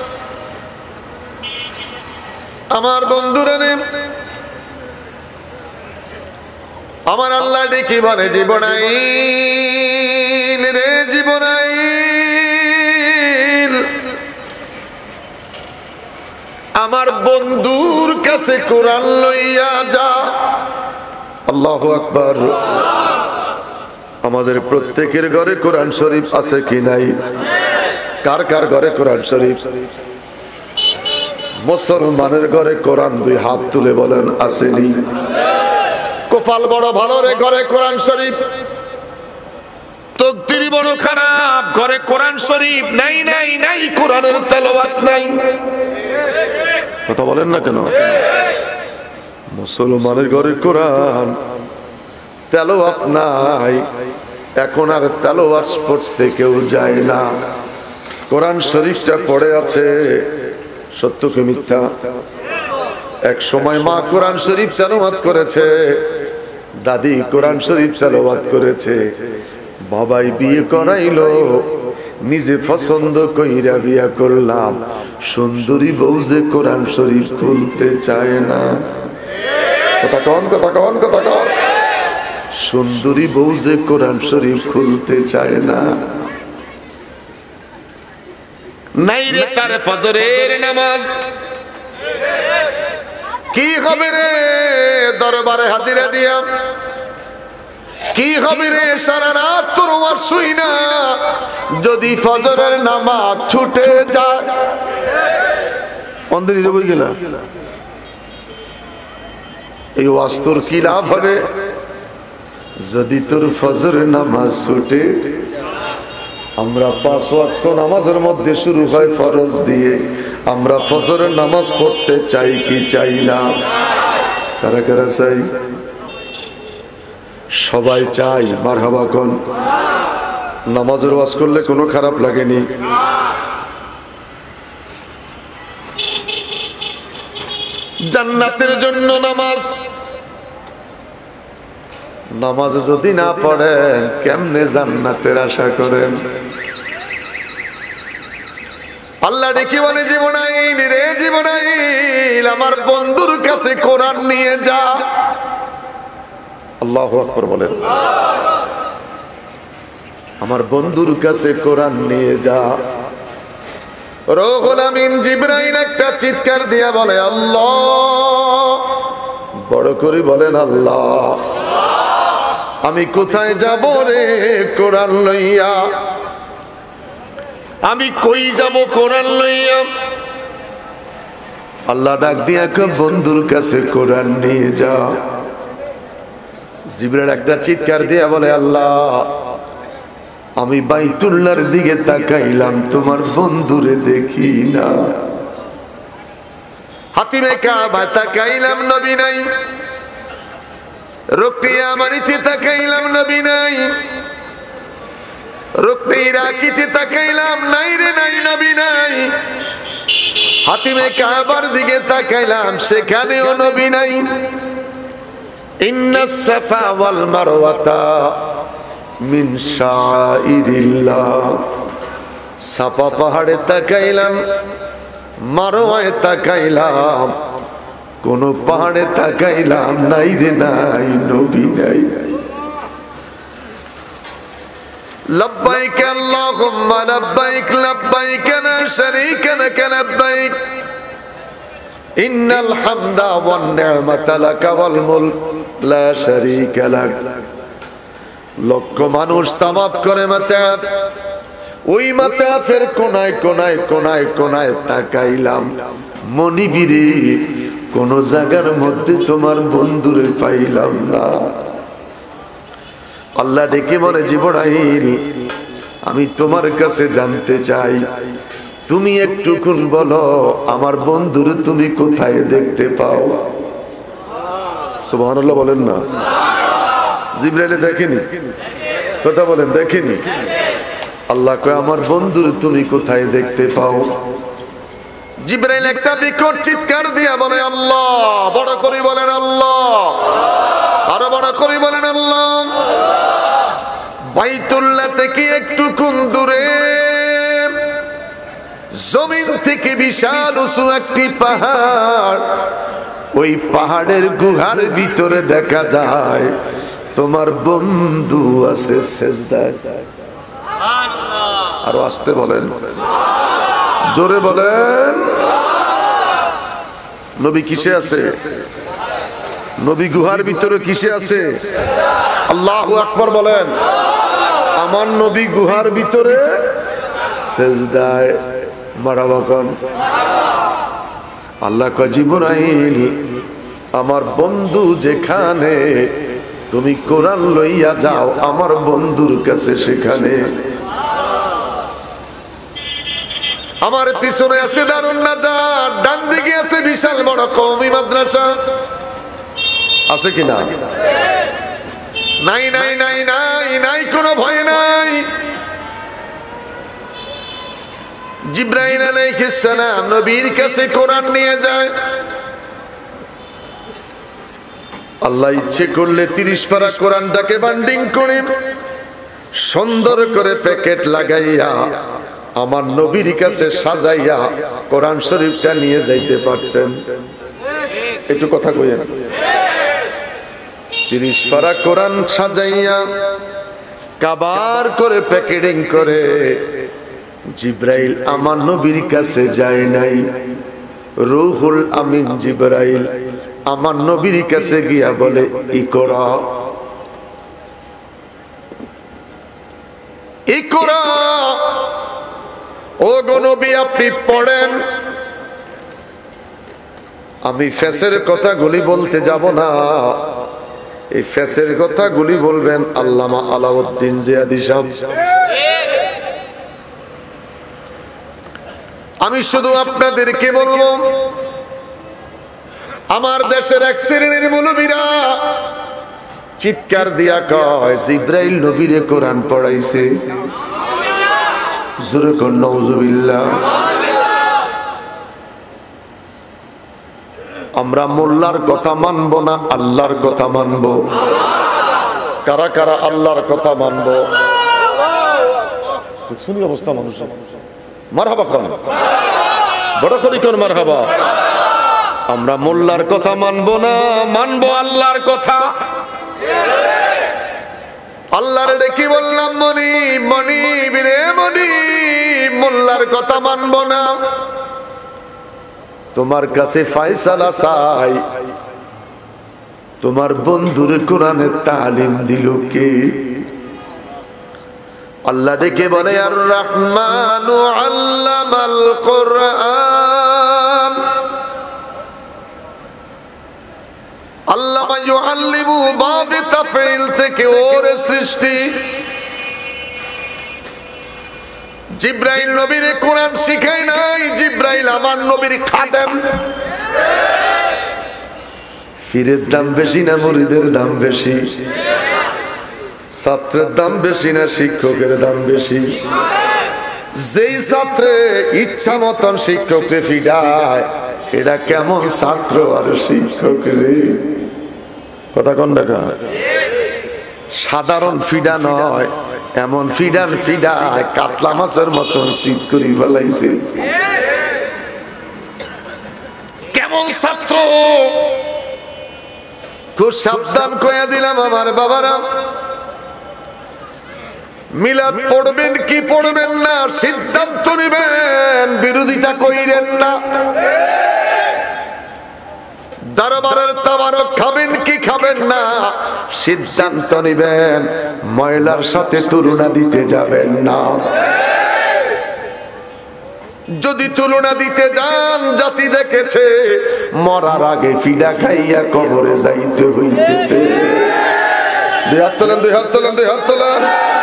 [SPEAKER 1] আমার বন্ধুরা, আমার আল্লাহ ডেকে বলে জীবনাইল রে জীবনাইল, আমার বন্ধুর কাছে কোরআন লইয়া যা। আল্লাহু আকবার। আমাদের প্রত্যেকের ঘরে কোরআন শরীফ আছে কি নাই? কার কার ঘরে কোরআন শরীফ? মুসলমানের ঘরে কোরআন দুই হাত তুলে বলেন আসেনি? কপাল বড় ভালো রে, ঘরে কোরআন শরীফ। তকদির বড় খারাপ, ঘরে কোরআন শরীফ নাই নাই নাই, কোরআনের তেলাওয়াত নাই। কথা বলেন না কেন? মুসলমানের ঘরে কোরআন তেলাওয়াত নাই, এখন আর তেলাওয়াত পড়তে কেউ যায় না। কোরআন শরীফটা পড়ে আছে, সত্য কি মিথ্যা? এক সময় মা কোরআন শরীফ তেলাওয়াত করেছে, দাদি কোরআন শরীফ তেলাওয়াত করেছে, বাবাই বিয়ে করাইলো, নিজে পছন্দ কইরা বিয়া করলাম, সুন্দরী বউ যে কোরআন শরীফ খুলতে চায় না। কথা কন, কথা কন, কথা কন। সুন্দরী বউ যে কোরআন শরীফ খুলতে চায় না। নাই রে তার ফজরের নামাজ, কি হবে রে দরবারে হাজিরা দিয়া, কি হবে রে সারা রাত তোর ওয়াজ শুই না, যদি ফজরের নামাজ ছুটে যায়। অন্ধের বই গেলা, এই ওয়াজ তোর কি লাভ হবে যদি তোর ফজরের নামাজ ছুটে? আমরা 5 ওয়াক্ত নামাজের মধ্যে শুরু হয় ফরজ দিয়ে, আমরা ফজরের নামাজ পড়তে চাই কি চাই না? কারা কারা চাই? সবাই চাই। মারহাবা কোন? নামাজের ওয়াজ করলে কোনো খারাপ লাগেনি। জান্নাতের জন্য নামাজ, নামাজ যদি না পড়েন কেমনে জান্নাতের আশা করেন? আল্লাহ ডেকে বলে জিবরাইল, রে জিবরাইল আমার বন্ধুর কাছে কোরআন নিয়ে যা। আল্লাহু আকবার বলেন। আমার বন্ধুর কাছে কোরআন নিয়ে যা। রূহুল আমিন জিবরাইল একটা চিৎকার দিয়া বলে আল্লাহ, বড় করে বলেন আল্লাহ। আমি কোথায় যাব রে কোরআন লইয়া, আমি কই যাব কোরআন লইয়া? আল্লাহ ডাক দিয়া বন্ধুর কাছে কোরআন নিয়ে যা। জিবরাইল একটা চিৎকার দিয়া বলে আল্লাহ, আমি বাইতুল্লাহর দিকে তাকাইলাম, তোমার বন্ধুরে দেখি না। হাতিমে কাবা তাকাইলাম, নবী নাই। রুকিয়া মারিতে তাকাইলাম, নবী নাই। রুকনি রাকিতে তাকাইলাম, নাই রে নাই, নবী নাই। হাতিমে কাবার দিকে তাকাইলাম, সেখানেও নবী নাই। ইন্নাস সাফা ওয়াল মারওয়াতা মিন শাইরিল্লাহ। সাফা পাহাড়ে তাকাইলাম, মারওয়ায় তাকাইলাম, কোন পাহাড়ে তাকাইলাম, নাই রে নাই, নবী নাই। লব্বাইক আল্লাহুম্মা লব্বাইক, লব্বাইক লা শারীকা লাক লব্বাইক, ইন্নাল হামদা ওয়ান নি'মাতা লাকা ওয়াল মুলক লা শারীকা লাক। লক্ষ মানুষ তাওয়াফ করে মাতাফ, ওই মাতাফের কোনায় কোনায় কোনায় কোনায় তাকাইলাম, মনিবিরে কোন জায়গার মধ্যে তোমার বন্ধুরে পাইলাম না। আল্লাহ ডেকে বলে জিবরাইল, আমি তোমার কাছে জানতে চাই, তুমি একটুকুন বলো আমার বন্ধুরে তুমি কোথায় দেখতে পাও? সুবহানাল্লাহ বলেন না। জিবরাইল দেখেনি? কথা বলেন, দেখেনি? আল্লাহ কয় আমার বন্ধুরে তুমি কোথায় দেখতে পাও? জিবরাইল একটা বিকট চিৎকার দিয়া বলে আল্লাহ, বড় করে বলেন আল্লাহ, আরো বড় করে বলেন আল্লাহ। বাইতুল্লাহ থেকে একটু কোন দূরে জমিন থেকে বিশাল উঁচু একটি পাহাড়, ওই পাহাড়ের গুহার ভিতরে দেখা যায় তোমার বন্ধু আছে সেজদায়। আরো আসতে বলেন, জোরে বলেন। নবী কিসে আছে? নবী গুহার ভিতরে কিসে আছে? আল্লাহু আকবার বলেন। আমার নবী গুহার ভিতরে সেজদায়। মারহাবা কোন। আল্লাহ কয় জিবরাইল, আমার বন্ধু যেখানে, তুমি কোরআন লইয়া যাও আমার বন্ধুর কাছে, সেখানে। আমার পিছনে আছে দারুন নাজাত, ডান দিকে আছে বিশাল বড় কওমি মাদ্রাসা। আছে কিনা? নাই নাই নাই নাই নাই, কোনো ভয় নাই। জিবরাইল আলাইহিস সালাম নবীর কাছে কোরআন নিয়ে যায়। আল্লাহ ইচ্ছে করলে 30 পারা কোরআনটাকে বান্ডিং করে সুন্দর করে প্যাকেট লাগাইয়া আমার নবীর কাছে সাজাইয়া কোরআন শরীফটা নিয়ে যাইতে পারতেন। একটু কথা কইেন। 30 পারা কোরআন সাজাইয়া কাবার করে প্যাকেটিং করে জিবরাইল আমার নবীর কাছে যায় নাই। রূহুল আমিন জিবরাইল আমার নবীর কাছে গিয়া বলে ইকরা, ইকরা, ও গো নবী আপনি পড়েন। আমি ফেসের কথাগুলি বলতে যাব না, এই ফেসের কথাগুলি বলবেন আল্লামা আলাউদ্দিন জিয়াদি সাহেব। আমি শুধু আপনাদেরকে বলবো, আমার দেশের এক শ্রেণীর মৌলবীরা চিৎকার দিয়া কয় জিবরাইল নবীরে কোরআন পড়াইছে। জোরে কোন নাউজুবিল্লাহ। আমরা মোল্লার কথা মানবো না আল্লাহর কথা মানবো? কারা কারা আল্লাহর কথা মানবো? শুনি অবস্থা মানুষ মারহাবা কোন বড় করি কোন মারহাবা। আমরা মোল্লার কথা মানবো না, মানবো আল্লাহর কথা। আল্লাহর কি বললাম? মনি মনি বিরে মনি, মোল্লার কথা মানবো না। তোমার কাছে ফায়সালা চাই, তোমার বন্ধুর কোরআনের তালিম দিল কে? আল্লাহ ডেকে বলে আর রহমানু আল্লামাল কোরআন। আল্লামা ইউআল্লিমু বাদে তাফঈল থেকে ওর সৃষ্টি। জিব্রাইল নবীর কোরআন শিখায় নাই, জিব্রাইল আমার নবীর খাদেম। ফিরের দাম বেশি না মুরিদের দাম বেশি? ছাত্রের দাম বেশি না শিক্ষকের দাম বেশি? যেই ছাত্রে ইচ্ছা মতন শিক্ষককে ফিডায়, এটা কেমন ছাত্র আর শিক্ষক রে? কথা কোন দেখা? সাধারণ ফিডা নয়, এমন ফিডান ফিডায় কাতলা মাছের মতন শীত করি ফেলাইছে। কেমন ছাত্র? খুব সাবধান কইয়া দিলাম আমার বাবারা, মিলাদ পড়বেন কি পড়বেন না সিদ্ধান্ত নেবেন, বিরোধিতা কইরেন না। দরবারের তাবারক খাবেন কি খাবেন না সিদ্ধান্ত নেবেন, ময়লার সাথে তুলনা দিতে যাবেন না। যদি তুলনা দিতে যান, জাতি দেখেছে মরার আগে ফিডা খাইয়া কবরে যাইতে হইতেছে। দুই হাত তোলেন, দুই হাত তোলেন, দুই হাত তোলেন।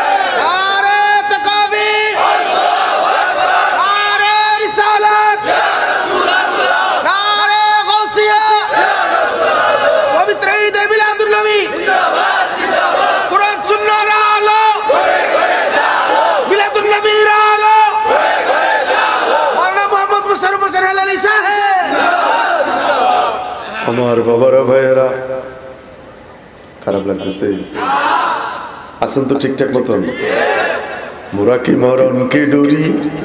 [SPEAKER 1] আমার বাবারা ভাইয়েরা, খারাপ লাগতেছে? আসুন তো ঠিকঠাক মতন। মোরা কি মরণ কে ডরি,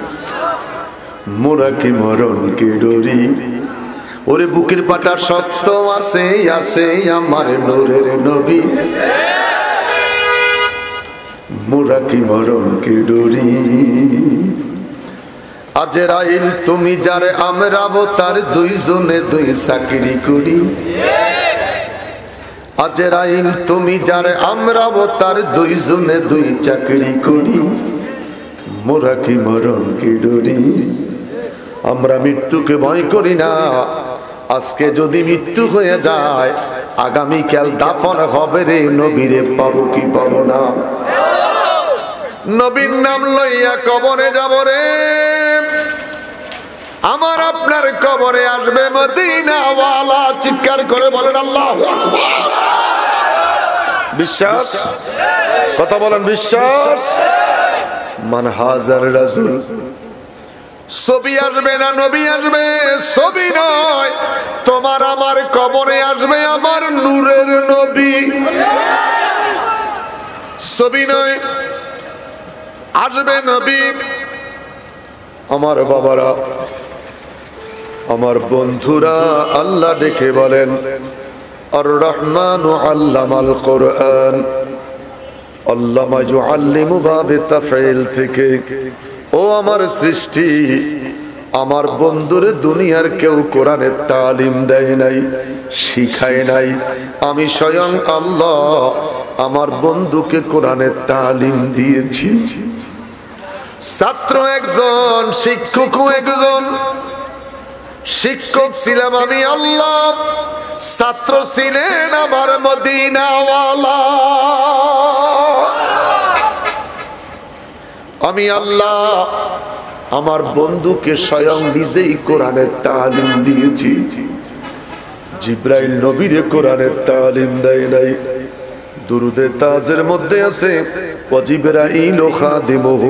[SPEAKER 1] মোরা কি মরণ কে ডরি, ওরে বুকের পাটা শক্ত আছে আছে আমার নূরের নবী। মোরা কি মরণ কে ডরি, আজরাইল তুমি যারে আমরাবো তার দুইজনে দুই চাকরি করি। আজরাইল তুমি যারে আমরাবো তার দুইজনে দুই চাকরি করি। মোরা কি মরণ কি ডরি, আমরা মৃত্যুকে ভয় করি না। আজকে যদি মৃত্যু হয়ে যায়, আগামীকাল দাফন হবে রে, নবীরে পাবো কি পাবো না? নবীর নাম লইয়া কবরে যাব রে, আমার আপনার কবরে আসবে মদিনাওয়ালা। চিৎকার করে বলেন আল্লাহু আকবার। বিশ্বাস? কথা বলেন বিশ্বাস? মান হাজার রাসূল। ছবি আসবে না নবী আসবে, ছবি নয়, তোমার আমার কবরে আসবে আমার নূরের নবী। ছবি নয়, আসবে নবী। আমার বাবারা, আমার বন্ধুরা, আল্লাহ ডেকে বলেন আর রহমানু আল্লামাল কোরআন। আল্লামা ইউআল্লিমু বাবে তাফঈল থেকে, ও আমার সৃষ্টি, আমার বন্ধুরে দুনিয়ার কেউ কোরআনের তালিম দেয় নাই, শিখায় নাই। আমি স্বয়ং আল্লাহ আমার বন্ধুকে কোরআনের তালিম দিয়েছি। ছাত্র একজন, শিক্ষকও একজন। শিক্ষক ছিলাম আমি আল্লাহ, ছাত্র ছিলেন আমার মদিনাওয়ালা। আমি আল্লাহ আমার বন্ধুকে স্বয়ং নিজেই কোরআনের তালিম দিয়েছি। জিব্রাইল নবীরে কোরআনের তালিম দেয় নাই। দুরুদে তাজের মধ্যে আছে ওয়াজিবরাইল খাদিমুহু,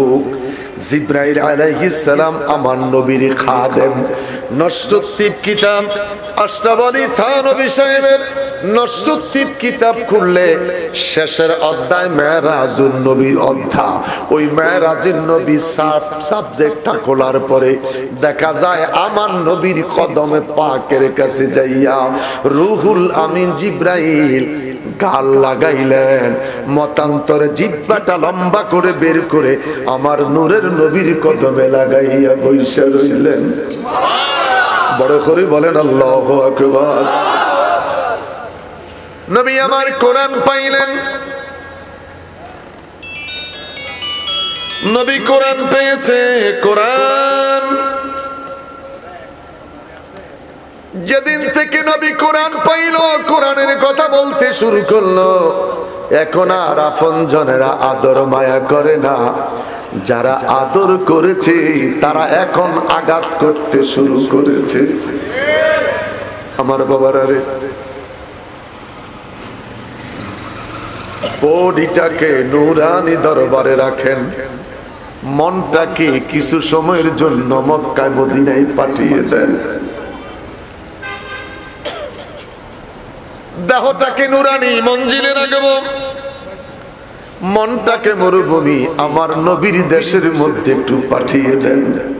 [SPEAKER 1] জিব্রাইল আলাইহিস সালাম আমার নবীর খাদেম। নষ্টদ্বীপ কিতাব আশরাফ আলী থানভী সাহেবের নসরুদ্দিন কিতাব খুললে শেষের অধ্যায় মেরাজুন নবীর অধ্যায়। ওই মেরাজুন নবী সাবজেক্টটা খোলার পরে দেখা যায় আমার নবীর কদমে পাকের কাছে যাইয়া রুহুল আমিন জিব্রাইল গাল লাগাইলেন, মতান্তরে জিহ্বাটা লম্বা করে বের করে আমার নূরের নবীর কদমে লাগাইয়া বইসা রইলেন। বড় করে বলেন আল্লাহু আকবার। নবী আমার কোরআন পাইলেন, নবী কোরআন পেয়েছে। কোরআন যেদিন থেকে নবী কোরআন পাইল, কোরআনের কথা বলতে শুরু করলো। এখন আর আপনজনেরা আদর মায়া করে না, যারা আদর করেছে তারা এখন আঘাত করতে শুরু করেছে। আমার বাবারা রে, বডিটাকে নূরানি দরবারে রাখেন, মনটাকে কিছু সময়ের জন্য মক্কায় মদিনায় পাঠিয়ে দেন। দেহটাকে নূরানি মঞ্জিলে রাখবো, মনটাকে মরুভূমি আমার নবীর দেশের মধ্যে একটু পাঠিয়ে দেন।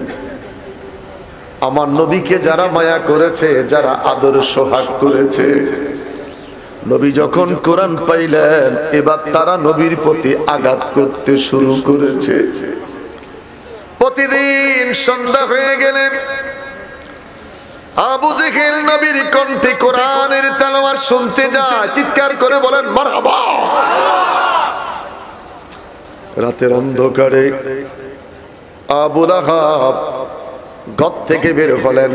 [SPEAKER 1] আমার নবীকে যারা মায়া করেছে, যারা আদর সোহাগ করেছে, নবী যখন কোরআন পাইলেন এবার তারা নবীর প্রতি আঘাত করতে শুরু করেছে। প্রতিদিন সন্ধ্যা হয়ে গেলে আবু জেহেল নবীর কণ্ঠে কোরআনের তেলাওয়াত শুনতে যায়, চিৎকার করে বলেন মারহাবা। রাতের অন্ধকারে আবু লাহাব ঘর থেকে বের হলেন,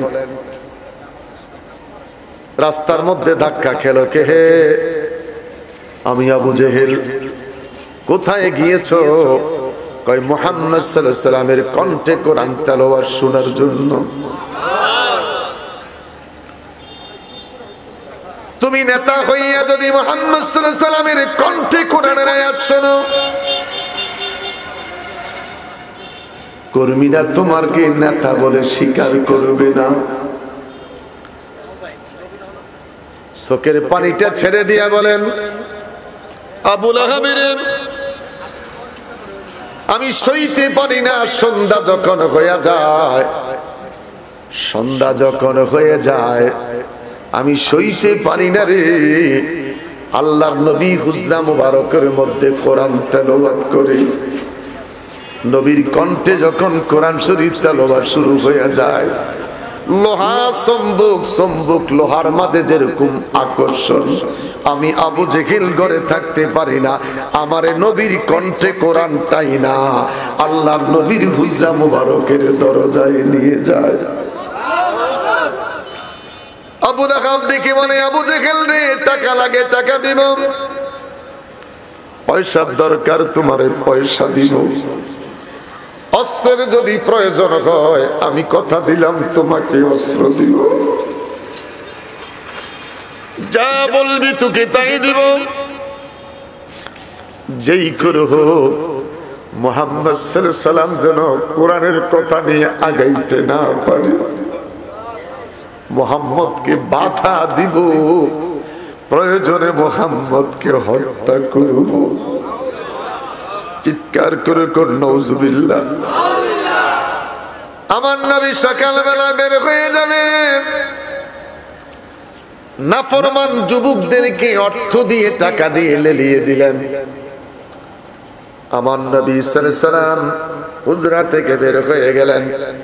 [SPEAKER 1] রাস্তার মধ্যে ধাক্কা খেলো। কে হে? আমি আবু জেহেল। কোথায় গিয়েছো? কয় মুহাম্মদ সাল্লাল্লাহু আলাইহি সাল্লামের কণ্ঠে কোরআন তেলাওয়াত শোনার জন্য। তুমি নেতা হইয়া যদি মুহাম্মদ সাল্লাল্লাহু আলাইহি সাল্লামের কণ্ঠে কোরআনের আয়াত শোনো, কর্মীরা তোমাকে নেতা বলে স্বীকার করবে না। চোখের পানিটা ছেড়ে দিয়া বলেন, আবু লাহাবের আমি সইতে পারি না। সন্ধ্যা যখন হয়ে যায়, সন্ধ্যা যখন হয়ে যায় আমি সইতে পারি না রে। আল্লাহর নবী হুজরা মুবারকের মধ্যে কোরআন তেলাওয়াত করে, নবীর কণ্ঠে যখন কোরআন শরীফ তেলাওয়াত শুরু হয়ে যায়, লোহা চম্বুক, চম্বুক লোহার মাঝে যেরকম আকর্ষণ, আমি আবু জেহেল ঘরে থাকতে পারি না, আমারে নবীর কণ্ঠে কোরআনটাই না আল্লাহর নবীর হুজরা মুবারকের দরজায় নিয়ে যায়। আবু লাহাব দেখে বলে, আবু জেহেল রে, টাকা লাগে টাকা দিব, পয়সার দরকার তোমারে পয়সা দিব, অস্ত্রের যদি প্রয়োজন হয় আমি কথা দিলাম তোমাকে অস্ত্র দিব, যা বলবি তোকে তাই দিব। যেই করে হোক মুহাম্মদ সাল্লাল্লাহু আলাইহি সাল্লাম যেন কোরআনের কথা নিয়ে আগাইতে না পারে, মুহাম্মদকে বাধা দিব, প্রয়োজনে মুহাম্মদকে হত্যা করব। চিৎকার করে কোন নাউজুবিল্লাহ। আমার নবী সকালবেলা বের হয়ে যাবে, নাফরমান যুবকদেরকে অর্থ দিয়ে টাকা দিয়ে লেলিয়ে দিলেন। আমার নবী সাল্লাল্লাহু আলাইহি সাল্লাম হুজরা থেকে বের হয়ে গেলেন।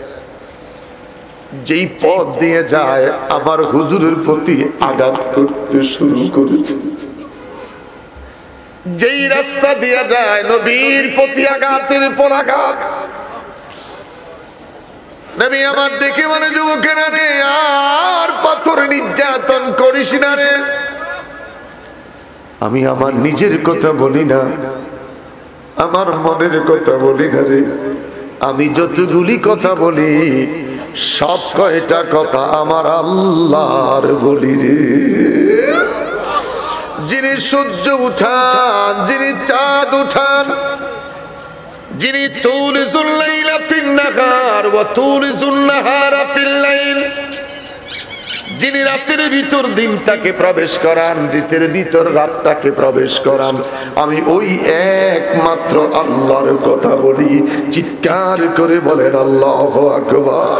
[SPEAKER 1] যেই পথ দিয়ে যায় আমার হুজুরের প্রতি আঘাত করতে শুরু করেছে, যেই রাস্তা দিয়ে যায় নবীর প্রতি আঘাতের পর আঘাত। নবী আমার দেখে মানে, যুবকেরা রে, আর পাথর নির্যাতন করিস না রে। আমি আমার নিজের কথা বলি না, আমার মনের কথা বলি না রে। আমি যতগুলি কথা বলি সব কয়টা কথা আমার আল্লাহর বলি রে। যিনি সূর্য উঠান, যিনি চাঁদ উঠান, যিনি তুলিজুল লাইলা ফিন নাহার ওয়া তুলিজুন নাহারা ফিল লাইল, যিনি রাতের ভিতর দিনটাকে প্রবেশ করান, রাতের ভিতর রাতটাকে প্রবেশ করান, আমি ওই একমাত্র আল্লাহর কথা বলি। চিৎকার করে বলেন আল্লাহু আকবার।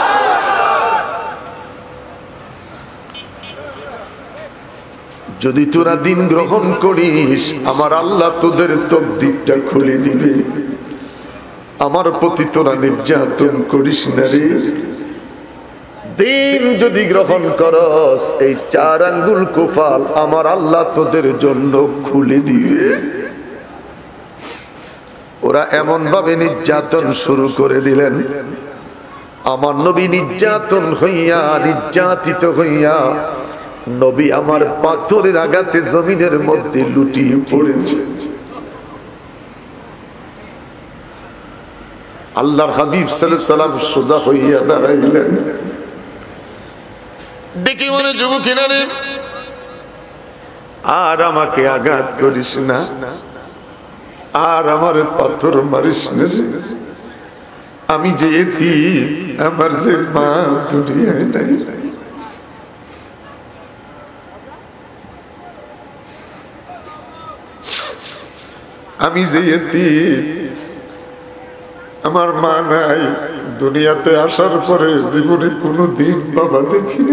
[SPEAKER 1] যদি তোরা দিন গ্রহণ করিস, আমার আল্লাহ তোদের তকদিরটা খুলে দিবে। আমার প্রতি তোরা নির্যাতন করিস না রে। দিন যদি গ্রহণ করস, এই 4 আঙ্গুল কপাল আমার আল্লাহ তোদের জন্য খুলে দিবে। ওরা এমন ভাবে নির্যাতন শুরু করে দিলেন, আমার নবী নির্যাতন হইয়া, নির্যাতিত হইয়া নবী আমার পাথরের আঘাতে জমিনের মধ্যে লুটিয়ে পড়েছে। আল্লাহর হাবিব সাল্লাল্লাহু আলাইহি সাল্লাম সোজা হইয়া দাঁড়াইলেন, ডেকে বলে, যুবকেরা রে, আর আমাকে আঘাত করিস না, আর আমার পাথর মারিস না। আমি যে এতিম, আমার যে মা দুনিয়ায় নাই। আমি যে এতিম, আমার মা নাই। দুনিয়াতে আসার পরে জীবনে কোনোদিন বাবা দেখিনি।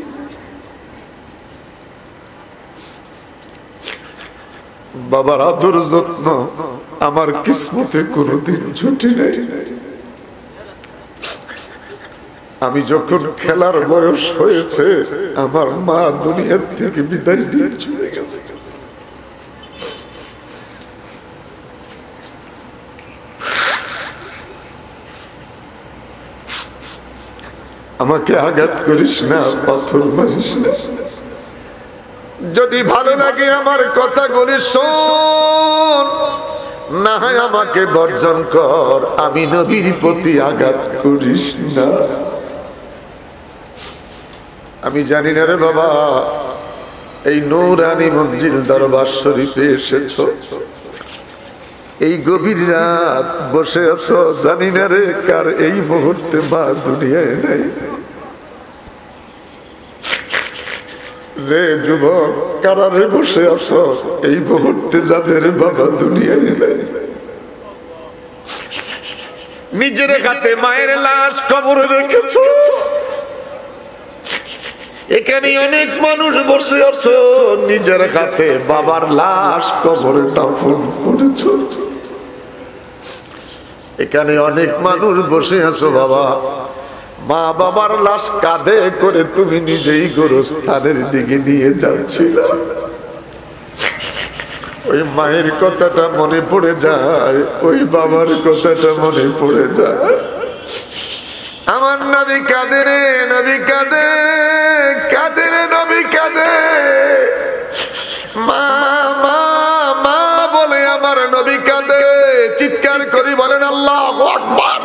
[SPEAKER 1] বাবার আদর যত্ন আমার কিসমতে কোনোদিন জুটে নাই। আমি যখন খেলার বয়স হয়েছে, আমার মা দুনিয়ার থেকে বিদায় নিয়ে চলে গেছে। আমাকে আঘাত করিস না, পাথর মারিস না। যদি ভালো লাগে আমার কথাগুলি শোন, না হয় আমাকে বর্জন কর, আমি নবীর প্রতি আঘাত করিস না। আমি জানি না রে বাবা, এই নূরানী মঞ্জিল দরবার শরীফে এসেছ, এই গভীর রাত বসে আছো, জানি না রে কার এই মুহূর্তে মা দুনিয়ায় নাই। রে যুবক, কারারে বসে আছো এই মুহূর্তে যাদের বাবা দুনিয়ায় নাই। নিজের হাতে মায়ের লাশ কবরে রেখেছ। এখানে অনেক মানুষ বসে আছো, নিজের হাতে বাবার লাশ কবরে দাফন করেছ। এখানে অনেক মানুষ বসে আছো বাবা, মা বাবার লাশ কাঁধে করে তুমি নিজেই গোরস্থানের দিকে নিয়ে যাচ্ছিল। ওই মায়ের কথাটা মনে পড়ে যায়, ওই বাবার কথাটা মনে পড়ে যায়। আমার নবী কাঁদে রে, নবী কাঁদে, কাঁদে রে নবী কাঁদে। মা মা মা বলে আমার নবী কাঁদে। চিৎকার করি বলেন আল্লাহু আকবার।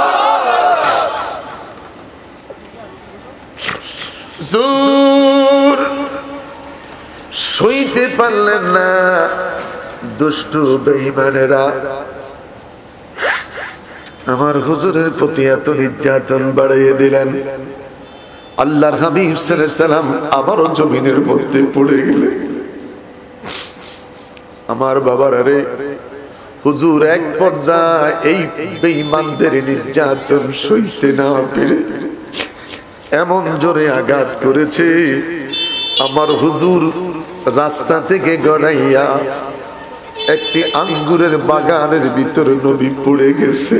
[SPEAKER 1] জোর সইতে পারলেন না দুষ্টু বেঈমানেরা আমার হুজুরের প্রতি এত নির্যাতন বাড়িয়ে দিলেন। আল্লাহর হাবিব সাল্লাল্লাহু আলাইহি সাল্লাম আবারও জমিনের মধ্যে পড়ে গেলেন। আমার বাবার রে, হুজুর এক পর্যায়ে এই বেঈমানদের নির্যাতন সইতে না পেরে এমন জোরে আঘাত করেছে, আমার হুজুর রাস্তা থেকে গড়াইয়া একটি আঙ্গুরের বাগানের ভিতরে নবী পড়ে গেছে।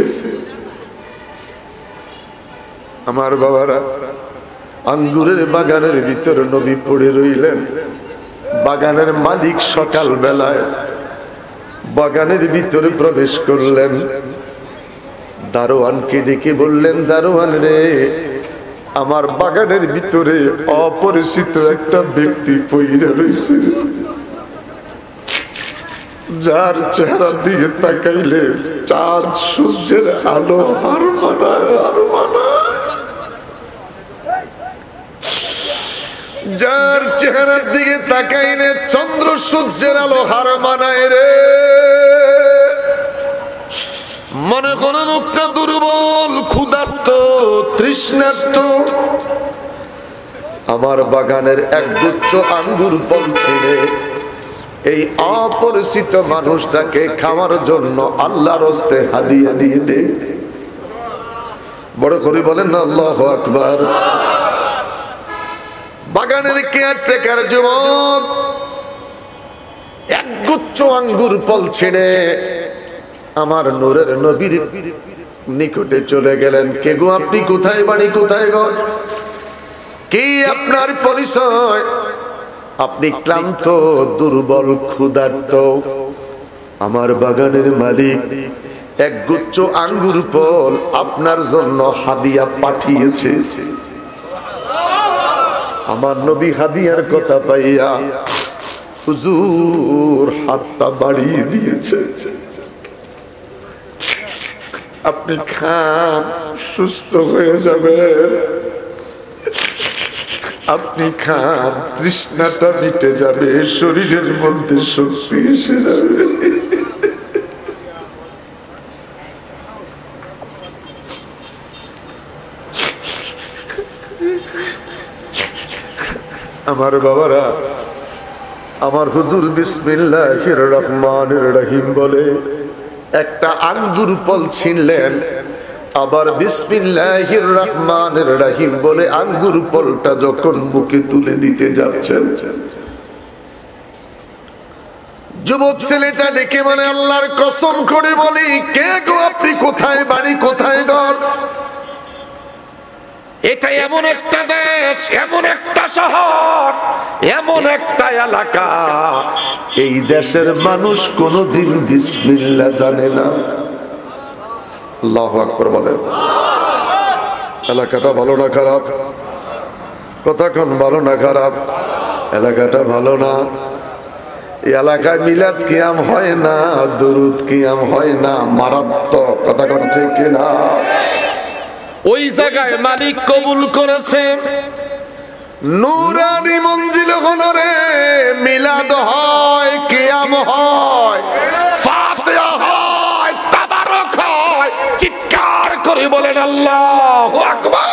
[SPEAKER 1] আমার বাবারা, আঙ্গুরের বাগানের ভিতরে নবী পড়ে রইলেন। বাগানের মালিক সকাল বেলায় বাগানের ভিতরে প্রবেশ করলেন। দারোয়ানকে ডেকে বললেন, দারোয়ান রে, আমার বাগানের ভিতরে অপরিচিত একটা ব্যক্তি পইড়া রয়েছে, যার চেহারা দিয়ে তাকাইলে চাঁদ সূর্যের আলো হার মানায়, হার মানায়। যার চেহারার দিকে তাকাইলে চন্দ্র সূর্যের আলো হার মানায় রে। মনে কোনো লোকটা দুর্বল, ক্ষুধার্ত, তৃষ্ণার্ত, আমার বাগানের এক গুচ্ছ আঙ্গুর ফল ছিঁড়ে এই অপরিচিত মানুষটাকে খাওয়ার জন্য আল্লাহর হস্তে হাদিয়া দিয়ে দে। বড় করে বলেন না আল্লাহু আকবার। বাগানের কেয়ারটেকার যুবক এক গুচ্ছ আঙ্গুর ফল ছিঁড়ে আমার নূরের নবীর নিকটে চলে গেলেন। কে গো আপনি? কোথায় বাড়ি, কোথায় ঘর, কি আপনার পরিচয়? আপনি ক্লান্ত, দুর্বল, ক্ষুধার্ত। আমার বাগানের মালিক এক গুচ্ছ আঙ্গুর ফল আপনার জন্য হাদিয়া পাঠিয়েছে। আমার নবী হাদিয়ার কথা পাইয়া হুজুর হাতটা বাড়িয়ে দিয়েছে। আপনি খান, সুস্থ হয়ে যাবেন। আপনি খান, তৃষ্ণাটা মিটে যাবে, শরীরের মধ্যে শক্তি এসে যাবে। আমার বাবারা, আমার হুজুর বিসমিল্লাহির রহমানির রহিম বলে একটা আঙ্গুর ফল ছিনলেন, আবার বিসমিল্লাহির রহমানির রহিম বলে আঙ্গুর ফলটা যখন মুখে তুলে দিতে যাচ্ছেন, যুবক ছেলেটা ডেকে বলে আল্লাহর কসম করে বলি, কে গো আপনি? কোথায় বাড়ি, কোথায় ঘর? এটা এমন একটা দেশ, এমন একটা শহর, এমন একটা এলাকা, এই দেশের মানুষ কোনদিন বিসমিল্লাহ জানে না। আল্লাহু আকবার বলেন। এলাকাটা ভালো না খারাপ? কতক্ষণ ভালো না খারাপ? এলাকাটা ভালো না। এই এলাকায় মিলাদ কিয়াম হয় না, দুরুদ কিয়াম হয় না, মারাত্মক। কতক্ষণ ঠিক কিনা? ওই জায়গায় মালিক কবুল করেছে নূরানি মঞ্জিল হনরে, মিলাদ হয়, কিয়াম হয়, ফাতিহা হয়, তাবারক হয়। চিৎকার করে বলেন আল্লাহু আকবার।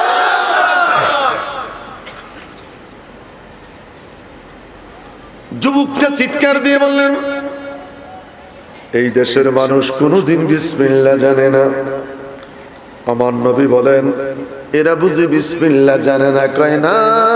[SPEAKER 1] যুবকটা চিৎকার দিয়ে বললেন, এই দেশের মানুষ কোনদিন বিসমিল্লাহ জানে না। আমার নবী বলেন, এরা বুঝি বিসমিল্লাহ জানে না? কয় না,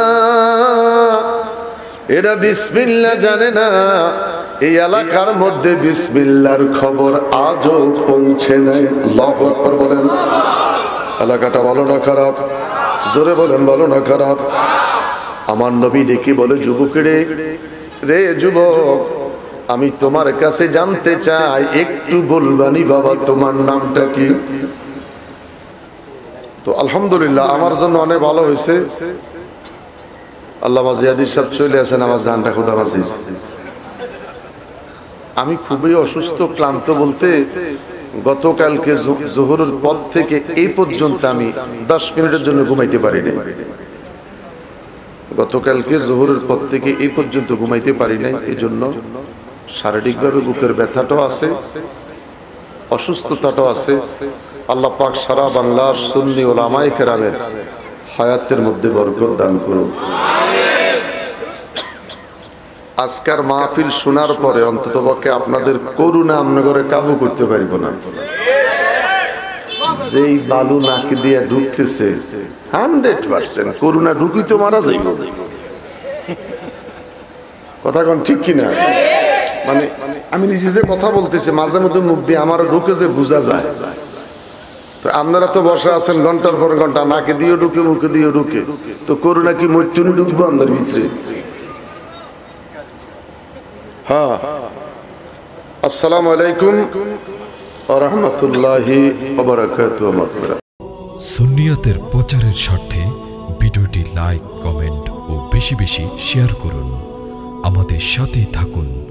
[SPEAKER 1] এরা বিসমিল্লাহ জানে না। এই এলাকার মধ্যে বিসমিল্লাহর খবর আজও পৌঁছে নাই। আল্লাহু আকবার বলেন। এলাকাটা ভালো না খারাপ? জোরে বলেন, ভালো না খারাপ? আমার নবী ডেকে বলে, যুবকেরে রে যুবক, আমি তোমার কাছে জানতে চাই, একটু বলবানি বাবা তোমার নামটা কি? তো আলহামদুলিল্লাহ আমার জন্য অনেক ভালো হয়েছে, আল্লামা জিয়াদি সাহেব চলে আসেন আমার জানটা খুদা বাঁচিয়েছে। আমি খুবই অসুস্থ, ক্লান্ত বলতে গতকালকে জোহরের পর থেকে এই পর্যন্ত আমি 10 মিনিটের জন্য ঘুমাইতে পারিনি। গতকালকে জোহরের পর থেকে এই পর্যন্ত ঘুমাইতে পারি নাই। এই জন্য শারীরিকভাবে বুকের ব্যথাটাও আছে, অসুস্থতাটাও আছে। আল্লাহ পাক সারা বাংলার সুন্নি ওলামায়ে কেরামের হায়াতের মধ্যে বরকত দান করুন। আজকের মাহফিল শোনার পরে অন্ততপক্ষে আপনাদের করুণা আপনাদের কাবু করতে পারব না। যেই বালু নাকি দিয়ে ঢুকতেছে 100% করুণা ঢুকিত মারা যাইব। কথা কোন ঠিক কিনা? মানে আমি নিজে যে কথা বলতেছি মাঝে মধ্যে মুখ দিয়ে আমারও ঢুকে যে বোঝা যায়। তো আপনারা তো বসে আছেন ঘন্টার পর ঘন্টা, নাকে দিয়ে ঢুকে মুখে দিয়ে ঢুকে, তো করুণা কি মৈত্রী ঢুকবো আমাদের ভিতরে? হ্যাঁ। আসসালামু আলাইকুম ওয়া রাহমাতুল্লাহি ওয়া বারাকাতুহু।
[SPEAKER 2] সুন্নিয়াতের প্রচারের স্বার্থে ভিডিওটি লাইক, কমেন্ট ও বেশি বেশি শেয়ার করুন। আমাদের সাথে থাকুন।